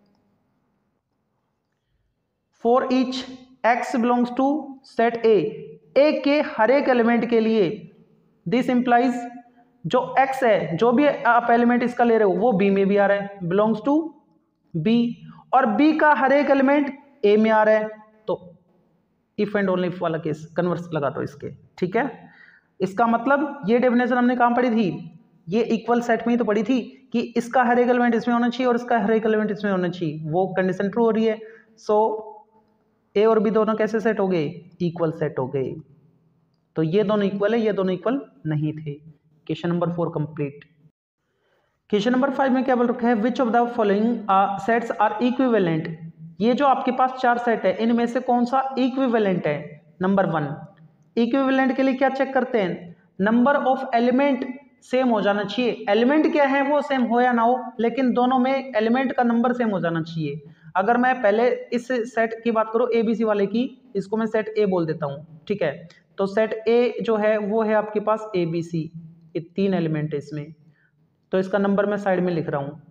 for each x belongs to set A, A के हर एक एलिमेंट के लिए दिस इंप्लाइज जो x है, जो भी आप एलिमेंट इसका ले रहे हो वो b में भी आ रहा है, बिलोंग्स टू b, और b का हर एक एलिमेंट a में आ रहा है, तो इफ एंड ओनली इफ वाला केस कन्वर्स लगा दो इसके। ठीक है, इसका मतलब ये डेफिनेशन हमने कहां पढ़ी थी, ये इक्वल सेट में ही तो पढ़ी थी कि इसका हर एक एलिमेंट इसमें होना चाहिए और इसका हर एक एलिमेंट इसमें होना चाहिए, वो कंडीशन ट्रू हो रही है। सो ए और बी दोनों कैसे सेट हो गए, इक्वल सेट हो गए, तो ये दोनों इक्वल है, ये दोनों इक्वल नहीं थे। Question number four complete. Question number five में क्या बोल रखा है, which of the following sets are equivalent. ये जो आपके पास चार सेट है इनमें से कौन सा इक्विवेलेंट है। नंबर वन, इक्विवेलेंट के लिए क्या चेक करते हैं, नंबर ऑफ एलिमेंट सेम हो जाना चाहिए, एलिमेंट क्या है वो सेम हो या ना हो लेकिन दोनों में एलिमेंट का नंबर सेम हो जाना चाहिए। अगर मैं पहले इस सेट की बात करूं एबीसी वाले की, इसको मैं सेट ए बोल देता हूं। ठीक है, तो सेट ए जो है वो है आपके पास ए बी सी, ये तीन एलिमेंट है इसमें, तो इसका नंबर मैं साइड में लिख रहा हूं।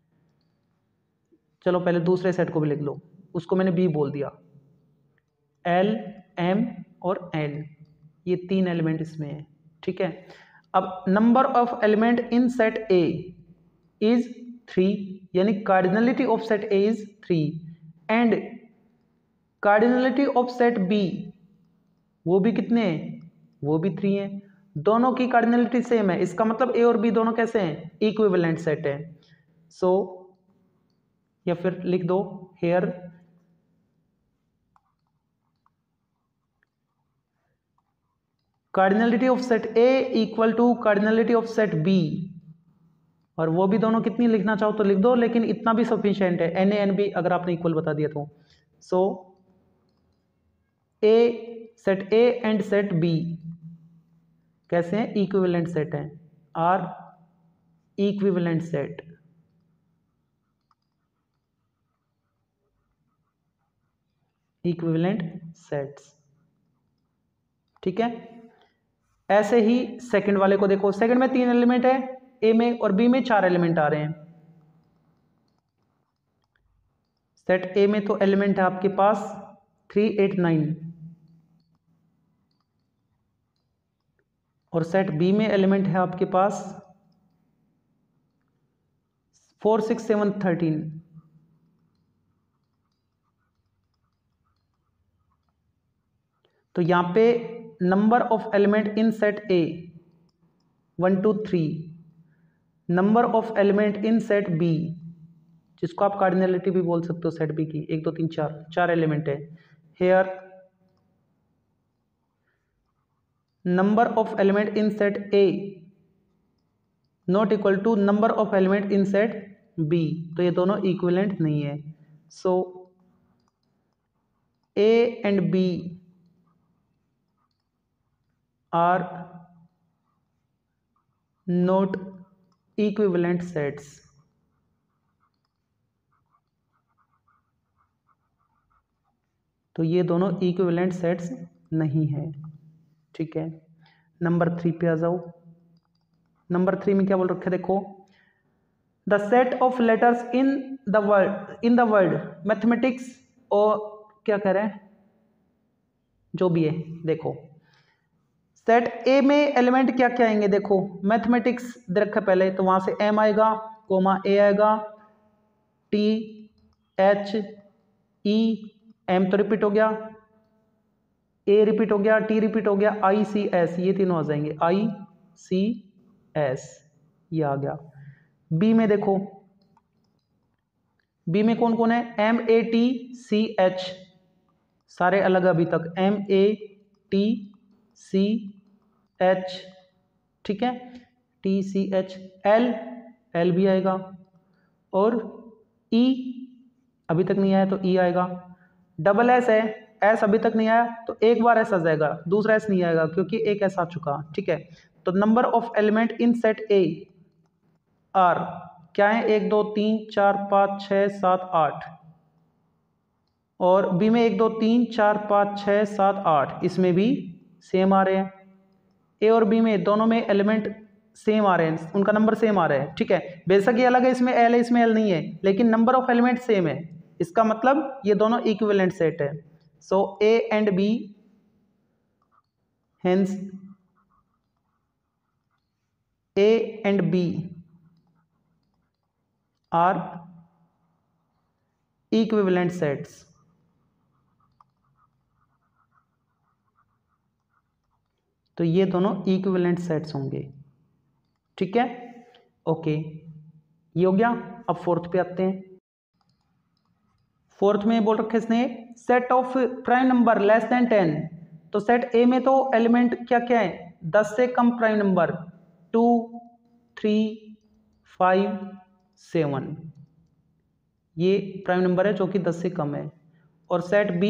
चलो पहले दूसरे सेट को भी लिख लो, उसको मैंने बी बोल दिया, एल एम और एन, ये तीन एलिमेंट इसमें है। ठीक है, अब number of element in set A is three, यानी cardinality of set A is three, and cardinality of set B वो भी कितने हैं, वो भी थ्री हैं, दोनों की कार्डिनलिटी सेम है, इसका मतलब ए और बी दोनों कैसे हैं, इक्विवेलेंट सेट है। सो so, या फिर लिख दो here cardinality of set A equal to cardinality of set B और वो भी दोनों कितनी लिखना चाहो तो लिख दो, लेकिन इतना भी सफिशिएंट है, एन ए एन बी अगर आपने इक्वल बता दिया तो। So A set A and set B कैसे हैं, इक्विवेलेंट सेट हैं, are equivalent set. Equivalent sets, ठीक है। ऐसे ही सेकंड वाले को देखो, सेकंड में तीन एलिमेंट है, ए में और बी में चार एलिमेंट आ रहे हैं। सेट ए में तो एलिमेंट है आपके पास थ्री एट नाइन, और सेट बी में एलिमेंट है आपके पास फोर सिक्स सेवन थर्टीन। तो यहां पे number of element in set A one two three, number of element in set B, जिसको आप कार्डिनलिटी भी बोल सकते हो सेट बी की, एक दो तीन चार, चार एलिमेंट है। Here number of element in set A not equal to number of element in set B, तो ये दोनों इक्विवेलेंट नहीं है। So A and B are not equivalent sets. तो ये दोनों इक्विवेलेंट सेट्स नहीं है, ठीक है। नंबर थ्री पे आ जाओ। नंबर थ्री में क्या बोल रखे, देखो the set of letters in the word in the word mathematics, और क्या कह रहे हैं, जो भी है देखो, सेट ए में एलिमेंट क्या क्या आएंगे, देखो मैथमेटिक्स दे रखा पहले, तो वहां से एम आएगा, कोमा ए आएगा, टी एच ई, एम तो रिपीट हो गया, ए रिपीट हो गया, टी रिपीट हो गया, आई सी एस, ये तीनों आ जाएंगे, आई सी एस ये आ गया। बी में देखो, बी में कौन कौन है, M A T C H, सारे अलग अभी तक, M A T C H, ठीक है, T C H, L L भी आएगा, और ई अभी तक नहीं आया तो ई आएगा, डबल एस है, एस अभी तक नहीं आया तो एक बार एस आ जाएगा, दूसरा एस नहीं आएगा क्योंकि एक एस आ चुका, ठीक है। तो number of element in set A are क्या है, एक दो तीन चार पाँच छः सात आठ, और बी में एक दो तीन चार पाँच छः सात आठ, इसमें भी सेम आ रहे हैं। ए और बी में दोनों में एलिमेंट सेम आ रहे हैं, उनका नंबर सेम आ रहा है, ठीक है। बेशक ये अलग है, इसमें एल है इसमें एल नहीं है, लेकिन नंबर ऑफ एलिमेंट सेम है, इसका मतलब ये दोनों इक्विवेलेंट सेट है। So A and B hence A and B are equivalent sets. तो ये दोनों इक्विवेलेंट सेट्स होंगे, ठीक है, ओके, ये हो गया। अब फोर्थ पे आते हैं। फोर्थ में बोल रखे इसने set of prime number less than ten, तो सेट ए में तो एलिमेंट क्या क्या है, दस से कम prime number, two three five seven, ये प्राइम नंबर है जो कि दस से कम है। और सेट बी,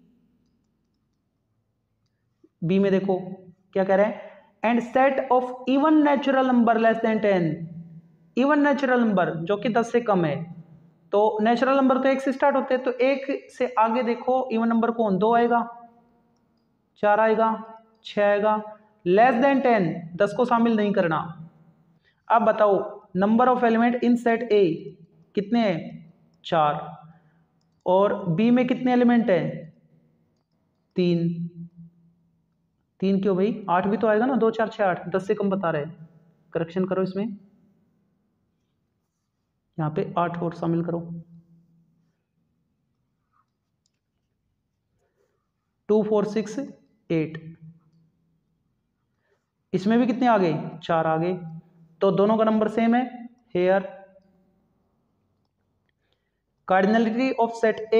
बी में देखो क्या कह रहे हैं, and set of even natural number less than ten, even natural number जो कि दस से कम है, तो नेचुरल नंबर तो एक से स्टार्ट होते हैं, तो एक से आगे देखो इवन नंबर कौन, दो आएगा, चार आएगा, छह आएगा, लेस देन टेन, दस को शामिल नहीं करना। अब बताओ number of element in set A कितने हैं, चार, और बी में कितने एलिमेंट है, तीन, तीन क्यों भाई, आठ भी तो आएगा ना, दो चार छह आठ, दस से कम बता रहे, करेक्शन करो इसमें, यहां पे आठ और शामिल करो, टू फोर सिक्स एट, इसमें भी कितने आ गए, चार आ गए, तो दोनों का नंबर सेम है। Here cardinality of set A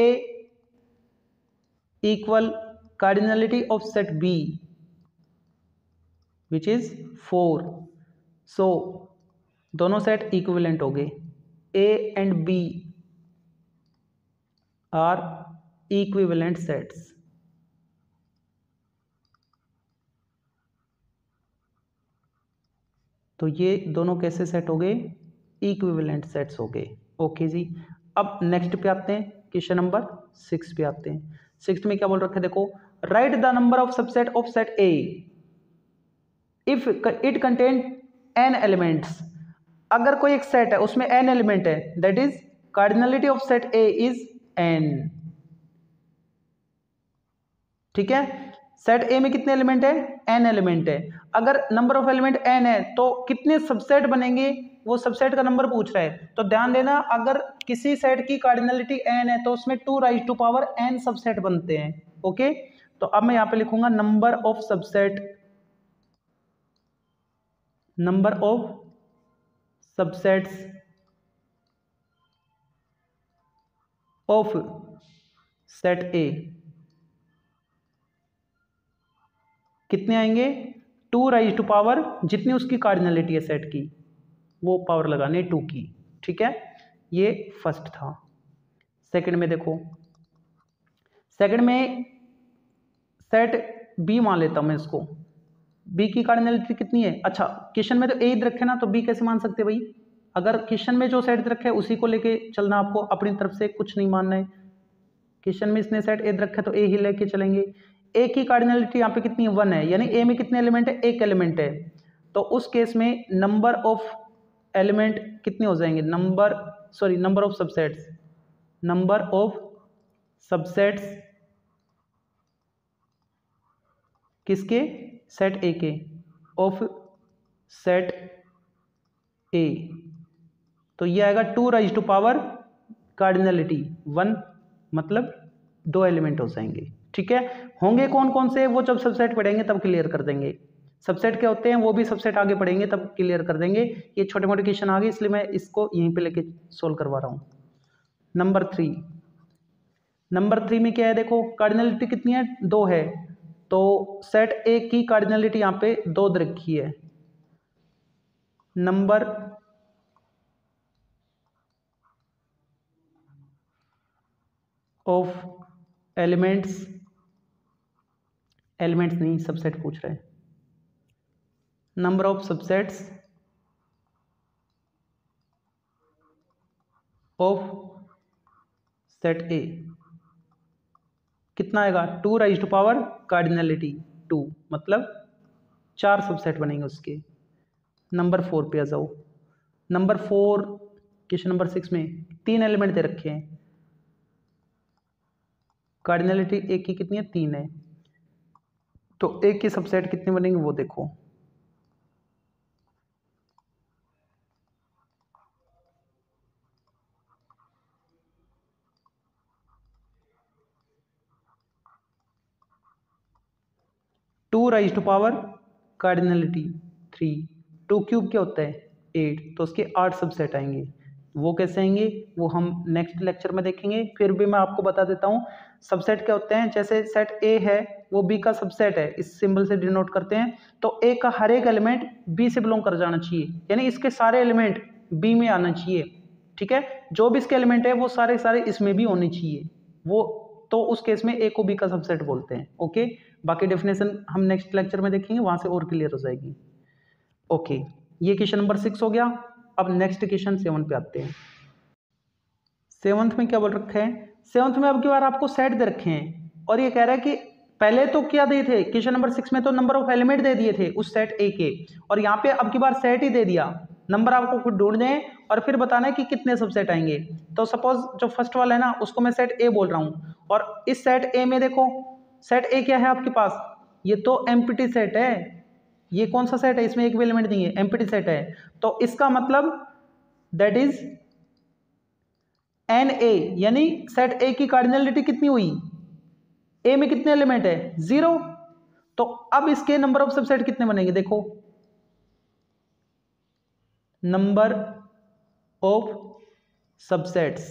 equal cardinality of set B which is four, so दोनों सेट इक्विवेलेंट हो गए, A and B are equivalent sets. तो ये दोनों कैसे सेट हो गए, इक्विवेलेंट सेट्स हो गए। ओके जी, अब नेक्स्ट पे आते हैं, क्वेश्चन नंबर सिक्स पे आते हैं। सिक्स में क्या बोल रखा है, देखो, write the number of subset of set A if it contain n elements. अगर कोई एक सेट है उसमें एन एलिमेंट है, that is cardinality of set A is n. ठीक है, सेट ए में कितने एलिमेंट है, एन एलिमेंट है। अगर नंबर ऑफ एलिमेंट एन है तो कितने सबसेट बनेंगे, वो सबसेट का नंबर पूछ रहा है। तो ध्यान देना, अगर किसी सेट की कार्डिनलिटी एन है तो उसमें two raise to power n subset बनते हैं। ओके, तो अब मैं यहां पे लिखूंगा number of subset, number of subsets of set A कितने आएंगे, टू राइज टू पावर जितनी उसकी कार्डिनलिटी है सेट की, वो पावर लगाने टू की। ठीक है, ये फर्स्ट था। सेकंड में देखो, सेकंड में सेट बी मान लेता हूं मैं इसको, बी की कार्डिनलिटी कितनी है। अच्छा, क्वेश्चन में तो ए रखे ना, तो बी कैसे मान सकते भाई, अगर क्वेश्चन में जो सेट रखे उसी को लेके चलना, आपको अपनी तरफ से कुछ नहीं मानना है। क्वेश्चन में इसने सेट ए रखा तो ए ही लेके चलेंगे। ए की कार्डिनलिटी यहाँ पे कितनी है, वन है, यानी ए में कितने एलिमेंट है, एक एलिमेंट है। तो उस केस में नंबर ऑफ एलिमेंट कितने हो जाएंगे, number sorry number of subsets, number of subsets किसके, सेट ए के, ऑफ सेट ए, तो ये आएगा two raise to power cardinality one, मतलब दो एलिमेंट हो जाएंगे। ठीक है, होंगे कौन कौन से, वो जब सबसेट पढ़ेंगे तब क्लियर कर देंगे। सबसेट क्या होते हैं वो भी सबसेट आगे पढ़ेंगे तब क्लियर कर देंगे। ये छोटे मोटे क्वेश्चन आ गए इसलिए मैं इसको यहीं पे लेके सोल्व करवा रहा हूं। नंबर थ्री, नंबर थ्री में क्या है, देखो कार्डिनलिटी कितनी है, दो है। तो सेट ए की कार्डिनलिटी यहाँ पे दो दे रखी है, नंबर ऑफ एलिमेंट्स, एलिमेंट्स नहीं सबसेट पूछ रहे हैं, number of subsets of set A कितना आएगा, two raise to power cardinality two, मतलब चार सबसेट बनेंगे उसके। नंबर फोर पे आ जाओ, number four question number six में तीन एलिमेंट दे रखे हैं, कार्डिनलिटी एक की कितनी है, तीन है। तो एक की सबसेट कितने बनेंगे वो देखो, two raise to power cardinality three, two cube क्या होता है, एट, तो उसके आठ सबसेट आएंगे। वो कैसे आएंगे वो हम नेक्स्ट लेक्चर में देखेंगे। फिर भी मैं आपको बता देता हूँ सबसेट क्या होते हैं। जैसे सेट ए है वो बी का सबसेट है, इस सिंबल से डिनोट करते हैं। तो ए का हर एक एलिमेंट बी से बिलोंग कर जाना चाहिए, यानी इसके सारे एलिमेंट बी में आना चाहिए। ठीक है, जो भी इसके एलिमेंट है वो सारे सारे इसमें भी होने चाहिए, वो तो उस केस में ए को बी का सबसेट बोलते हैं। ओके, बाकी डेफिनेशन हम नेक्स्ट लेक्चर में देखेंगे, वहां से और क्लियर हो जाएगी। ओके, ये क्वेश्चन नंबर सिक्स हो गया। अब नेक्स्ट क्वेश्चन सेवन पे आते हैं। सेवंथ में क्या बोल रखा है, सेवंथ में अब की बार आपको सेट दे रखे हैं और ये कह रहा है कि पहले तो क्या दिए थे क्वेश्चन नंबर सिक्स में, तो नंबर ऑफ एलिमेंट दे दिए थे उस सेट ए के, और यहाँ पे अब की बार सेट ही दे दिया। नंबर आपको खुद ढूंढने हैं और फिर बताना है कि कितने सबसेट आएंगे। तो सपोज जो फर्स्ट वाला है ना उसको मैं सेट ए बोल रहा हूँ, और इस सेट ए में देखो सेट ए क्या है आपके पास, ये तो एम्प्टी सेट है। ये कौन सा सेट है, इसमें एक भी एलिमेंट नहीं है, एम्प्टी सेट है। तो इसका मतलब दैट इज एन ए, यानी सेट ए की कार्डिनलिटी कितनी हुई, ए में कितने एलिमेंट है, जीरो। तो अब इसके नंबर ऑफ सबसेट कितने बनेंगे, देखो number of subsets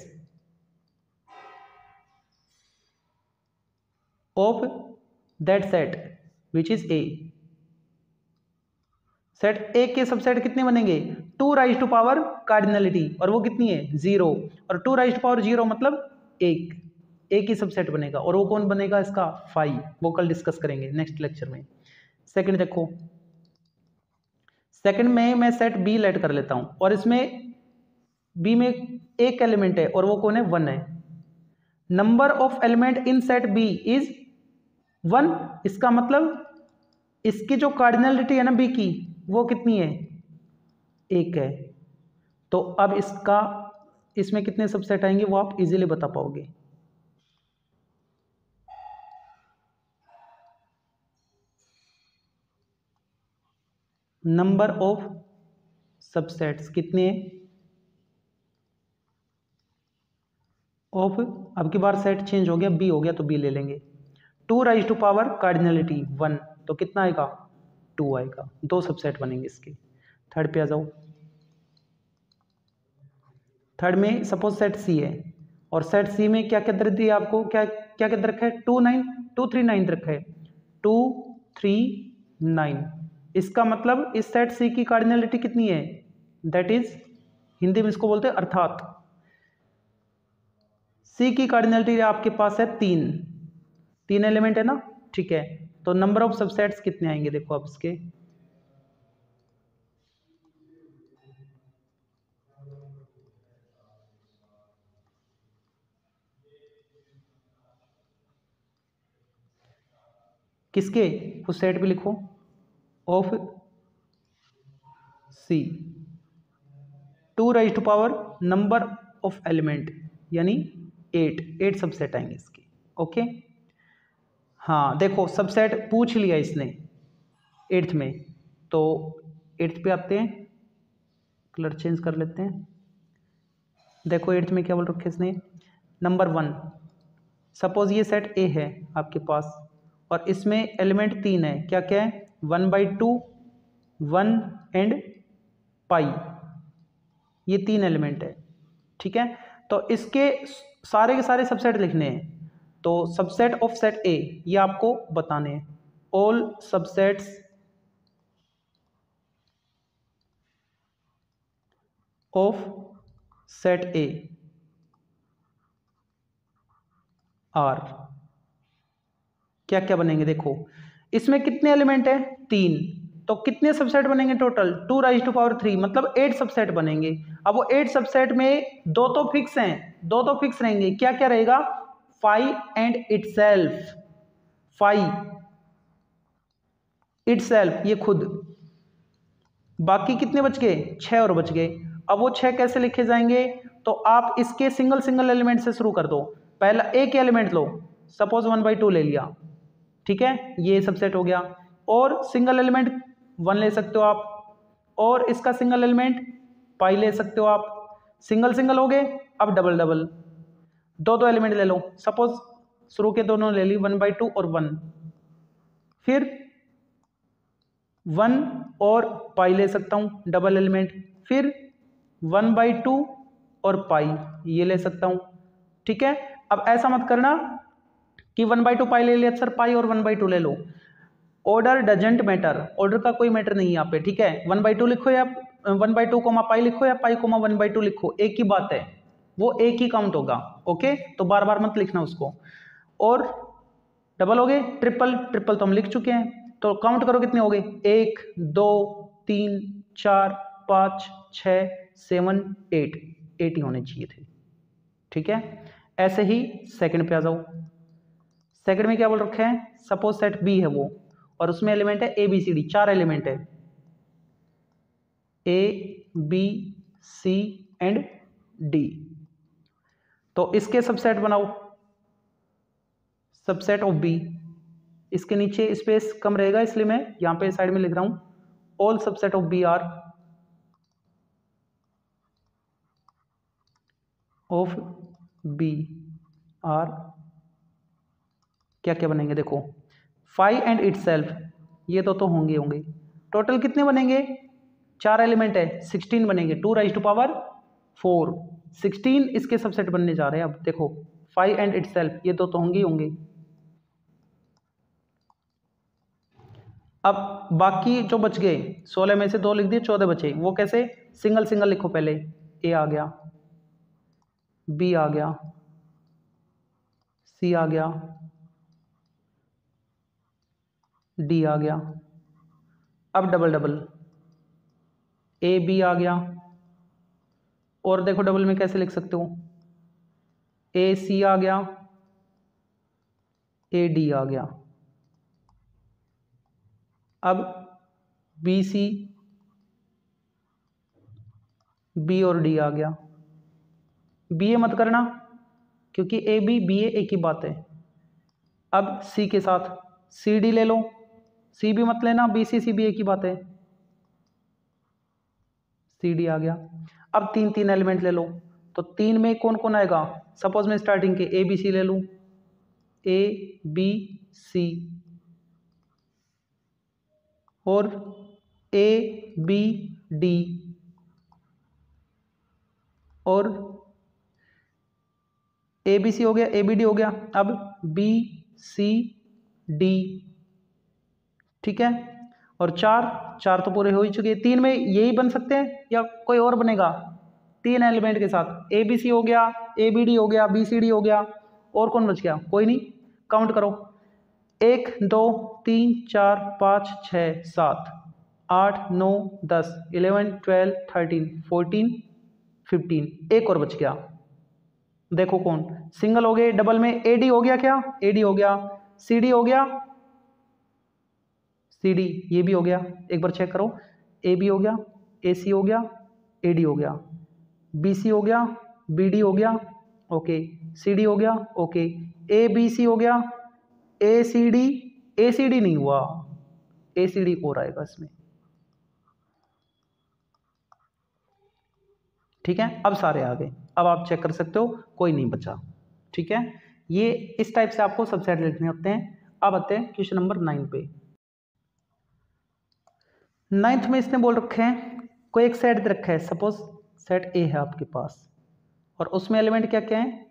of that set which is A. Set A के सबसेट कितने बनेंगे, two raise to power cardinality, और वो कितनी है, जीरो, और two raise to power zero मतलब एक, एक ही सबसेट बनेगा, और वो कौन बनेगा इसका, फाइव, वो कल डिस्कस करेंगे नेक्स्ट लेक्चर में। सेकंड देखो, सेकंड में मैं सेट बी लेट कर लेता हूं, और इसमें बी में एक एलिमेंट है और वो कौन है, वन है। Number of element in set B is one, इसका मतलब इसकी जो कार्डिनलिटी है ना बी की, वो कितनी है, एक है। तो अब इसका, इसमें कितने सबसेट आएंगे वो आप इजीली बता पाओगे। नंबर ऑफ सबसेट्स कितने ऑफ, अब की बार सेट चेंज हो गया, बी हो गया तो बी ले लेंगे। Two raise to power cardinality one, तो कितना आएगा, टू आएगा, दो सबसेट बनेंगे इसके। थर्ड पे आ जाओ, थर्ड में सपोज सेट सी है, और सेट सी में क्या क्या दर दिया आपको, क्या क्या क्या रखा है, two nine two three nine रखा है, टू थ्री नाइन। इसका मतलब इस सेट सी की कार्डिनलिटी कितनी है, दैट इज, हिंदी में इसको बोलते हैं अर्थात, सी की कार्डिनलिटी आपके पास है तीन, तीन एलिमेंट है ना, ठीक है। तो नंबर ऑफ सबसेट्स कितने आएंगे देखो अब इसके, किसके, उस सेट पे लिखो, of C, two raise to power number of element यानी एट, एट सबसेट आएंगे इसके, ओके। हाँ देखो सबसेट पूछ लिया इसने एट्थ में, तो एट्थ पे आते हैं, कलर चेंज कर लेते हैं। देखो एट्थ में क्या बोल रखे इसने, नंबर वन, सपोज ये सेट ए है आपके पास, और इसमें एलिमेंट तीन है, क्या क्या है, one by two, one and pi, ये तीन एलिमेंट है, ठीक है। तो इसके सारे के सारे सबसेट लिखने हैं, तो सबसेट ऑफ सेट ए ये आपको बताने हैं, all subsets of set A are, क्या क्या बनेंगे देखो, इसमें कितने एलिमेंट है, तीन, तो कितने सबसेट बनेंगे total, two raise to power three, मतलब एट सबसेट बनेंगे। अब वो एट सबसेट में दो तो फिक्स हैं, दो तो फिक्स रहेंगे, क्या क्या रहेगा, five and itself, five itself ये खुद, बाकी कितने बच गए, छह और बच गए। अब वो छह कैसे लिखे जाएंगे, तो आप इसके सिंगल सिंगल एलिमेंट से शुरू कर दो, पहला एक एलिमेंट लो, सपोज वन बाई टू ले लिया, ठीक है, ये सबसेट हो गया, और सिंगल एलिमेंट वन ले सकते हो आप, और इसका सिंगल एलिमेंट पाई ले सकते हो आप, सिंगल सिंगल हो गए, अब डबल डबल, दो दो एलिमेंट ले लो, सपोज शुरू के दोनों ले ली, वन बाई टू और वन, फिर वन और पाई ले सकता हूँ डबल एलिमेंट, फिर वन बाई टू और पाई ये ले सकता हूँ, ठीक है। अब ऐसा मत करना कि वन बाई टू पाई ले लिया सर, पाई और वन बाई टू ले लो, ऑर्डर डजेंट मैटर, ऑर्डर का कोई मैटर नहीं है यहाँ पे, ठीक है। वन बाई टू लिखो या one by two comma pi लिखो, या pi comma one by two लिखो, एक ही बात है, वो एक ही काउंट होगा, ओके। तो बार बार मत लिखना उसको। और डबल हो गए, ट्रिपल, ट्रिपल तो हम लिख चुके हैं, तो काउंट करो कितने हो गए, एक दो तीन चार पाँच छः सेवन एट, एट ही होने चाहिए थे, ठीक है। ऐसे ही सेकंड पे आ जाओ, सेकंड में क्या बोल रखा है, सपोज सेट बी है वो, और उसमें एलिमेंट है ए बी सी डी, चार एलिमेंट है, A B C and D, तो इसके सबसेट बनाओ, सबसेट ऑफ बी, इसके नीचे स्पेस कम रहेगा इसलिए मैं यहां पे साइड में लिख रहा हूं, all subset of B are of B are, क्या क्या बनेंगे देखो, फाइव एंड इटसेल्फ, ये तो तो होंगे होंगे, टोटल कितने बनेंगे, चार एलिमेंट है, सिक्सटीन बनेंगे, two raise to power four, sixteen इसके सबसेट बनने जा रहे हैं। अब देखो फाइव एंड इटसेल्फ, ये तो तो होंगे होंगे। अब बाकी जो बच गए सोलह में से दो लिख दिए, चौदह बचे, वो कैसे? सिंगल सिंगल लिखो पहले। ए आ गया, बी आ गया, सी आ गया, डी आ गया। अब डबल डबल, ए बी आ गया, और देखो डबल में कैसे लिख सकते हो, ए सी आ गया, ए डी आ गया। अब बी सी, बी और डी आ गया। बी ए मत करना क्योंकि ए बी बी ए एक ही बात है। अब सी के साथ सी डी ले लो, सी भी मत लेना, बी सी सी भी एक ही बात है। सी डी आ गया। अब तीन तीन एलिमेंट ले लो, तो तीन में कौन कौन आएगा? सपोज मैं स्टार्टिंग के ए बी सी ले लूं, ए बी सी, और ए बी डी, और ए बी सी हो गया, ए बी डी हो गया। अब बी सी डी, ठीक है। और चार चार तो पूरे हो ही चुके हैं। तीन में यही बन सकते हैं या कोई और बनेगा? तीन एलिमेंट के साथ ए बी सी हो गया, ए बी डी हो गया, बी सी डी हो गया, और कौन बच गया? कोई नहीं। काउंट करो, एक दो तीन चार पाँच छः सात आठ नौ दस eleven twelve thirteen fourteen fifteen, एक और बच गया। देखो कौन? सिंगल हो गए, डबल में ए डी हो गया, क्या? ए डी हो गया, सी डी हो गया, सी डी ये भी हो गया, एक बार चेक करो, ए बी हो गया, ए सी हो गया, ए डी हो गया, बी सी हो गया, बी डी हो गया, ओके, सी डी हो गया, ओके, ए बी सी हो गया, ए सी डी, ए सी डी नहीं हुआ, ए सी डी और आएगा इसमें, ठीक है। अब सारे आ गए, अब आप चेक कर सकते हो, कोई नहीं बचा, ठीक है। ये इस टाइप से आपको सबसेट लिखने होते हैं। अब आते हैं क्वेश्चन नंबर नाइन पे। नाइन्थ में इसने बोल रखे हैं, कोई एक सेट दे रखा है, सपोज सेट ए है आपके पास, और उसमें एलिमेंट क्या क्या है?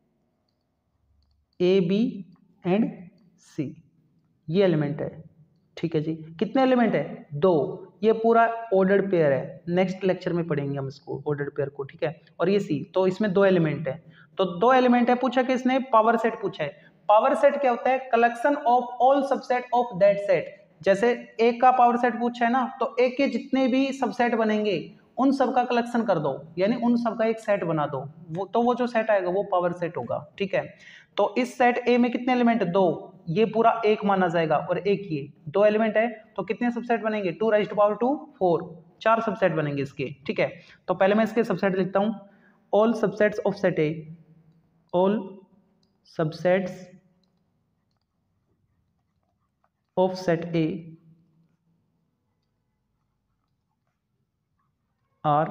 ए बी एंड सी, ये एलिमेंट है, ठीक है जी। कितने एलिमेंट है? दो। ये पूरा ऑर्डर्ड पेयर है, नेक्स्ट लेक्चर में पढ़ेंगे हम इसको, ऑर्डर्ड पेयर को, ठीक है। और ये सी, तो इसमें दो एलिमेंट है, तो दो एलिमेंट है। पूछा कि इसने पावर सेट पूछा है। पावर सेट क्या होता है? Collection of all subset of that set. जैसे एक का पावर सेट पूछा है ना, तो एक के जितने भी सबसेट बनेंगे उन सब का कलेक्शन कर दो, यानी उन सब का एक सेट बना दो, वो तो वो जो सेट आएगा वो पावर सेट होगा, ठीक है। तो इस सेट ए में कितने एलिमेंट? दो, ये पूरा एक माना जाएगा, और एक ये दो एलिमेंट है, तो कितने सबसेट बनेंगे? Two raise to power two four, चार सबसेट बनेंगे इसके, ठीक है। तो पहले मैं इसके सबसेट लिखता हूं, all subsets of set A, all subsets of set A are,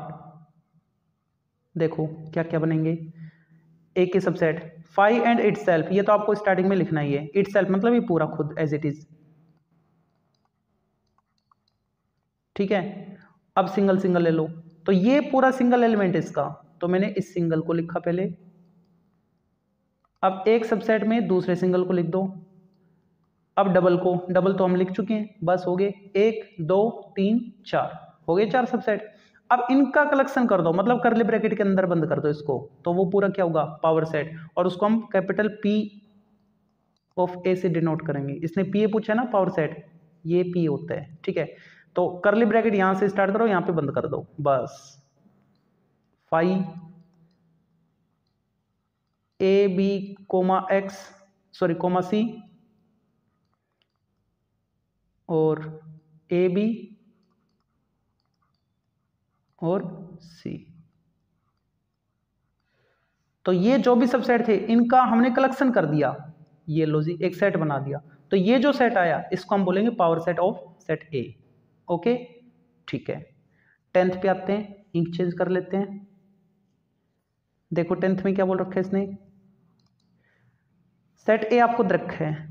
देखो क्या क्या बनेंगे। ए के सबसेट फाइव एंड इटसेल्फ, ये तो आपको स्टार्टिंग में लिखना ही है, इटसेल्फ मतलब ये पूरा खुद एज इट इज, ठीक है। अब सिंगल सिंगल ले लो, तो ये पूरा सिंगल एलिमेंट है इसका, तो मैंने इस सिंगल को लिखा पहले। अब एक सबसेट में दूसरे सिंगल को लिख दो। अब डबल को, डबल तो हम लिख चुके हैं, बस हो गए, एक दो तीन चार, हो गए चार सबसेट। अब इनका कलेक्शन कर दो, मतलब करली ब्रैकेट के अंदर बंद कर दो इसको, तो वो पूरा क्या होगा? पावर सेट, और उसको हम कैपिटल पी ऑफ ए से डिनोट करेंगे। इसने पी ए पूछा है ना पावर सेट, ये पी होता है, ठीक है। तो करली ब्रैकेट यहां से स्टार्ट करो, यहां पे बंद कर दो, बस। Five A B comma X, sorry comma C, और ए बी और सी। तो ये जो भी सबसेट थे इनका हमने कलेक्शन कर दिया, ये लो जी एक सेट बना दिया। तो ये जो सेट आया इसको हम बोलेंगे power set of set A, okay, ठीक है। टेंथ पे आते हैं, इंक चेंज कर लेते हैं। देखो टेंथ में क्या बोल रखा है इसने, सेट ए आपको दे रखा है,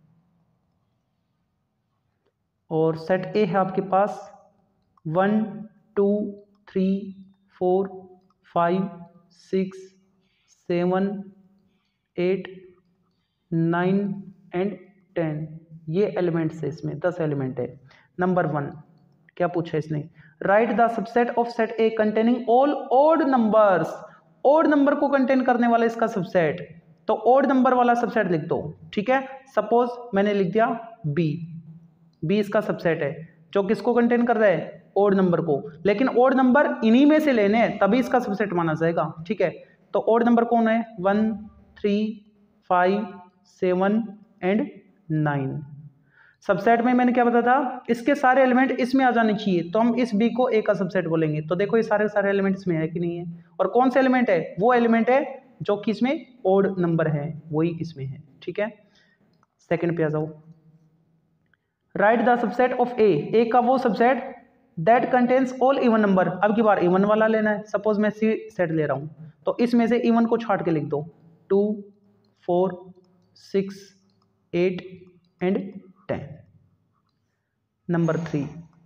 और सेट ए है आपके पास one two three four five six seven eight nine and ten, ये एलिमेंट्स है इसमें, दस एलिमेंट है। नंबर वन क्या पूछा इसने, write the subset of set A containing all odd numbers, odd number को कंटेन करने वाला इसका सबसेट, तो ओड नंबर वाला सबसेट लिख दो। ठीक है, सपोज मैंने लिख दिया बी, बी इसका सबसेट है जो किसको कंटेन कर रहा है, ओड नंबर को, लेकिन ओड नंबर इन्हीं में से लेने हैं तभी इसका सबसेट माना जाएगा। ठीक है, तो ओड नंबर कौन है, one, three, five, seven and nine. Subset में मैंने क्या बताया था, इसके सारे एलिमेंट इसमें आ जाने चाहिए, तो हम इस बी को ए का सबसेट बोलेंगे। तो देखो ये सारे सारे एलिमेंट इसमें है कि नहीं है, और कौन से एलिमेंट है, वो एलिमेंट है जो कि इसमें ओड नंबर है, वही इसमें है। ठीक है, सेकंड पे आ जाओ, write the subset of A, A का वो subset that contains all even number, अब की बार इवन वाला लेना है। सपोज मैं सी सेट ले रहा हूं, तो इसमें से इवन को छाट के लिख दो, two, four, six, eight and ten. Number three,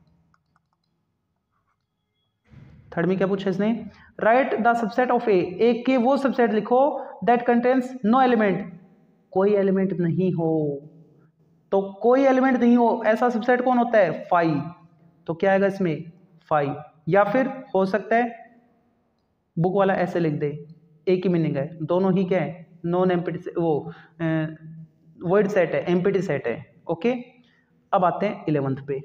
third में क्या पूछा इसने, write the subset of A, A के वो सबसेट लिखो दैट कंटेन्स नो एलिमेंट, कोई एलिमेंट नहीं हो, तो कोई एलिमेंट नहीं हो ऐसा सबसेट कौन होता है, फाइव, तो क्या आएगा इसमें फाइव, या फिर हो सकता है बुक वाला ऐसे लिख दे, एक ही मीनिंग है, दोनों ही क्या है, नॉन एम्प्टी, वो वर्ड सेट है, एम्प्टी सेट है। ओके, अब आते हैं इलेवेंथ पे।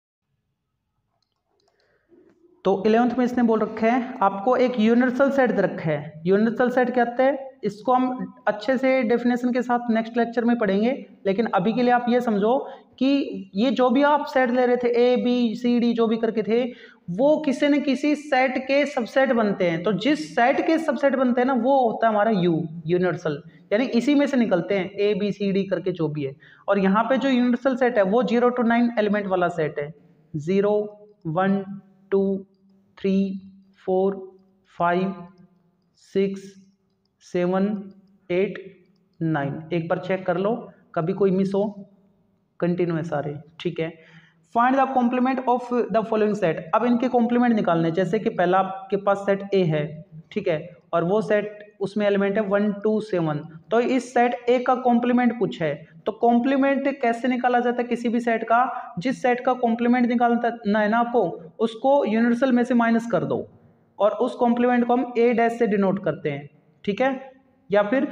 तो इलेवेंथ में इसने बोल रखा है आपको एक यूनिवर्सल सेट दे रखा है। यूनिवर्सल सेट क्या होता है, इसको हम अच्छे से डेफिनेशन के साथ नेक्स्ट लेक्चर में पढ़ेंगे, लेकिन अभी के लिए आप ये समझो कि ये जो भी आप सेट ले रहे थे, ए बी सी डी जो भी करके थे, वो किसी न किसी सेट के सबसेट बनते हैं। तो जिस सेट के सबसेट बनते हैं ना, वो होता है हमारा यू, यूनिवर्सल, यानी इसी में से निकलते हैं ए बी सी डी करके जो भी है। और यहाँ पे जो यूनिवर्सल सेट है वो जीरो टू नाइन एलिमेंट वाला सेट है, zero, one, two, three, four, five, six, seven, eight, nine. एक बार चेक कर लो कभी कोई मिस हो, कंटिन्यू है सारे। ठीक है, find the complement of the following set, अब इनके कॉम्प्लीमेंट निकालने, जैसे कि पहला आपके पास सेट ए है, ठीक है, और वो सेट उसमें एलिमेंट है वन, टू, सेवन, तो इस सेट ए का कॉम्प्लीमेंट पूछा है। तो कॉम्प्लीमेंट कैसे निकाला जाता है किसी भी सेट का, जिस सेट का कॉम्प्लीमेंट निकालना है ना आपको, उसको यूनिवर्सल में से माइनस कर दो और उस कॉम्प्लीमेंट को हम ए डैश से डिनोट करते हैं। ठीक है, या फिर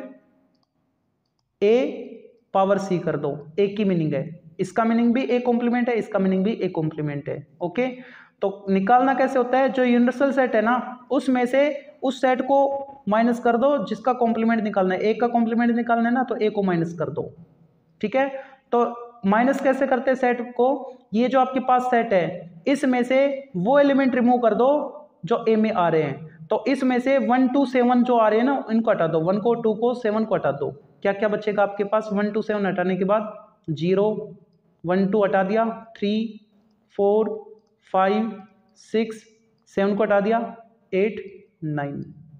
ए पावर सी कर दो, एक की मीनिंग है, इसका मीनिंग भी ए कॉम्प्लीमेंट है, इसका मीनिंग भी ए कॉम्प्लीमेंट है। ओके, तो निकालना कैसे होता है, जो यूनिवर्सल सेट है ना उसमें से उस सेट को माइनस कर दो जिसका कॉम्प्लीमेंट निकालना है, ए का कॉम्प्लीमेंट निकालना है ना, तो ए को माइनस कर दो। ठीक है, तो माइनस कैसे करते हैं सेट को, ये जो आपके पास सेट है इसमें से वो एलिमेंट रिमूव कर दो जो ए में आ रहे हैं, तो इसमें से वन टू सेवन जो आ रहे हैं ना इनको हटा दो, वन को, टू को, सेवन को हटा दो। क्या क्या बचेगा आपके पास, वन टू सेवन हटाने के बाद जीरो, वन टू हटा दिया, three, four, five, six, seven को हटा दिया, एट, नाइन,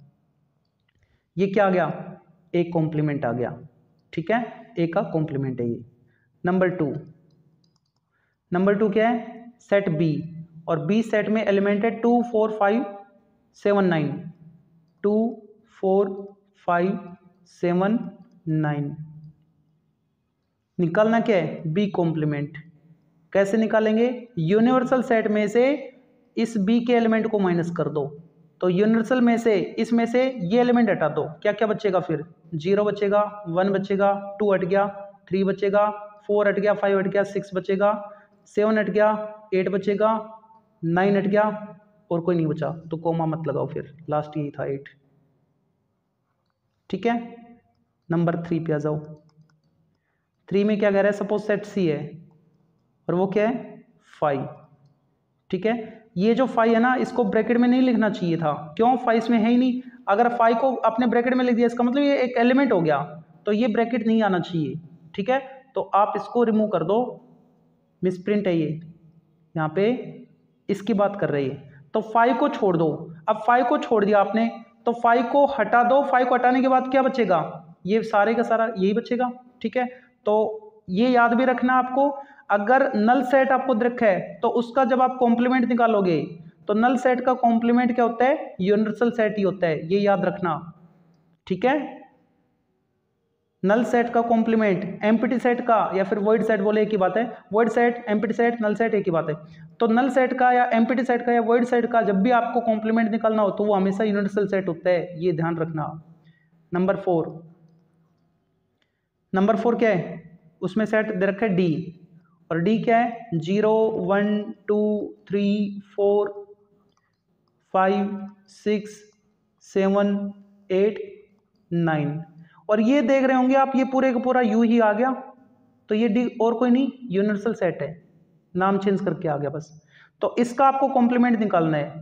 ये क्या आ गया, ए कॉम्प्लीमेंट आ गया। ठीक है, ए का कॉम्प्लीमेंट है ये। नंबर टू, नंबर टू क्या है, सेट बी, और बी सेट में एलिमेंट है two, four, five, seven, nine, two, four, five, seven, nine. निकालना क्या है, बी कॉम्प्लीमेंट। कैसे निकालेंगे, यूनिवर्सल सेट में से इस बी के एलिमेंट को माइनस कर दो, तो यूनिवर्सल में से इसमें से ये एलिमेंट हटा दो, क्या क्या बचेगा फिर, जीरो बचेगा, वन बचेगा, टू हट गया, थ्री बचेगा, फोर हट गया, फाइव हट गया, सिक्स बचेगा, सेवन हट गया, एट बचेगा, नाइन हट गया, और कोई नहीं बचा, तो कोमा मत लगाओ फिर, लास्ट यही था एट। ठीक है, नंबर थ्री पे आ जाओ। थ्री में क्या कह रहा है, सपोज सेट सी है और वो क्या है, फाइव। ठीक है, ये जो फाइव है ना इसको ब्रैकेट में नहीं लिखना चाहिए था, क्यों, फाइव इसमें है ही नहीं। अगर फाइव को अपने ब्रैकेट में लिख दिया इसका मतलब ये एक एलिमेंट हो गया, तो ये ब्रैकेट नहीं आना चाहिए। ठीक है, तो आप इसको रिमूव कर दो, मिसप्रिंट है ये, यहाँ पे इसकी बात कर रही है, तो फाइव को छोड़ दो। अब फाइव को छोड़ दिया आपने, तो फाइव को हटा दो, फाइव को हटाने के बाद क्या बचेगा, ये सारे का सारा यही बचेगा। ठीक है, तो ये याद भी रखना आपको, अगर नल सेट आपको दिख है तो उसका जब आप कॉम्प्लीमेंट निकालोगे तो नल सेट का कॉम्प्लीमेंट क्या होता है, यूनिवर्सल सेट ही होता है, ये याद रखना। ठीक है, नल सेट का कॉम्प्लीमेंट एम्प्टी सेट का या फिर वॉइड सेट बोले एक ही बात है, void set empty set null set एक ही बात है। तो नल सेट का या एम्प्टी सेट का या वॉइड सेट का जब भी आपको कॉम्प्लीमेंट निकालना हो तो वो हमेशा यूनिवर्सल सेट होता है, ये ध्यान रखना। नंबर फोर, नंबर फोर क्या है, उसमें सेट दे रखा है डी, और डी क्या है, zero one two three four five six seven eight nine, और ये देख रहे होंगे आप ये पूरे का पूरा यू ही आ गया, तो ये डी और कोई नहीं, यूनिवर्सल सेट है, नाम चेंज करके आ गया बस। तो इसका आपको कॉम्प्लीमेंट निकालना है,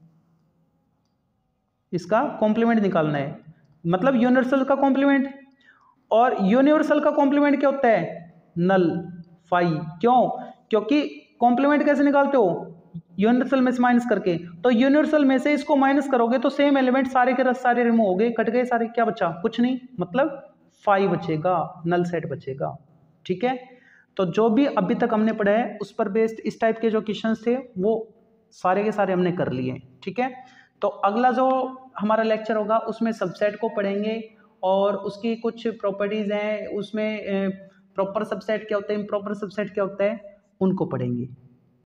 इसका कॉम्प्लीमेंट निकालना है, मतलब यूनिवर्सल का कॉम्प्लीमेंट। और यूनिवर्सल का कॉम्प्लीमेंट क्या होता है, नल फाई। क्यों, क्योंकि कॉम्प्लीमेंट कैसे निकालते हो, यूनिवर्सल में से माइनस करके, तो यूनिवर्सल में से इसको माइनस करोगे तो सेम एलिमेंट सारे के रस सारे रिमूव हो गए, कट गए सारे, क्या बचा, कुछ नहीं, मतलब फाइव बचेगा, नल सेट बचेगा। ठीक है, तो जो भी अभी तक हमने पढ़ा है उस पर बेस्ड इस टाइप के जो क्वेश्चंस थे वो सारे के सारे हमने कर लिए। ठीक है, तो अगला जो हमारा लेक्चर होगा उसमें सबसेट को पढ़ेंगे और उसकी कुछ प्रॉपर्टीज हैं, उसमें प्रॉपर सबसेट क्या होता है, इम्प्रॉपर सबसेट क्या होता है, उनको पढ़ेंगे।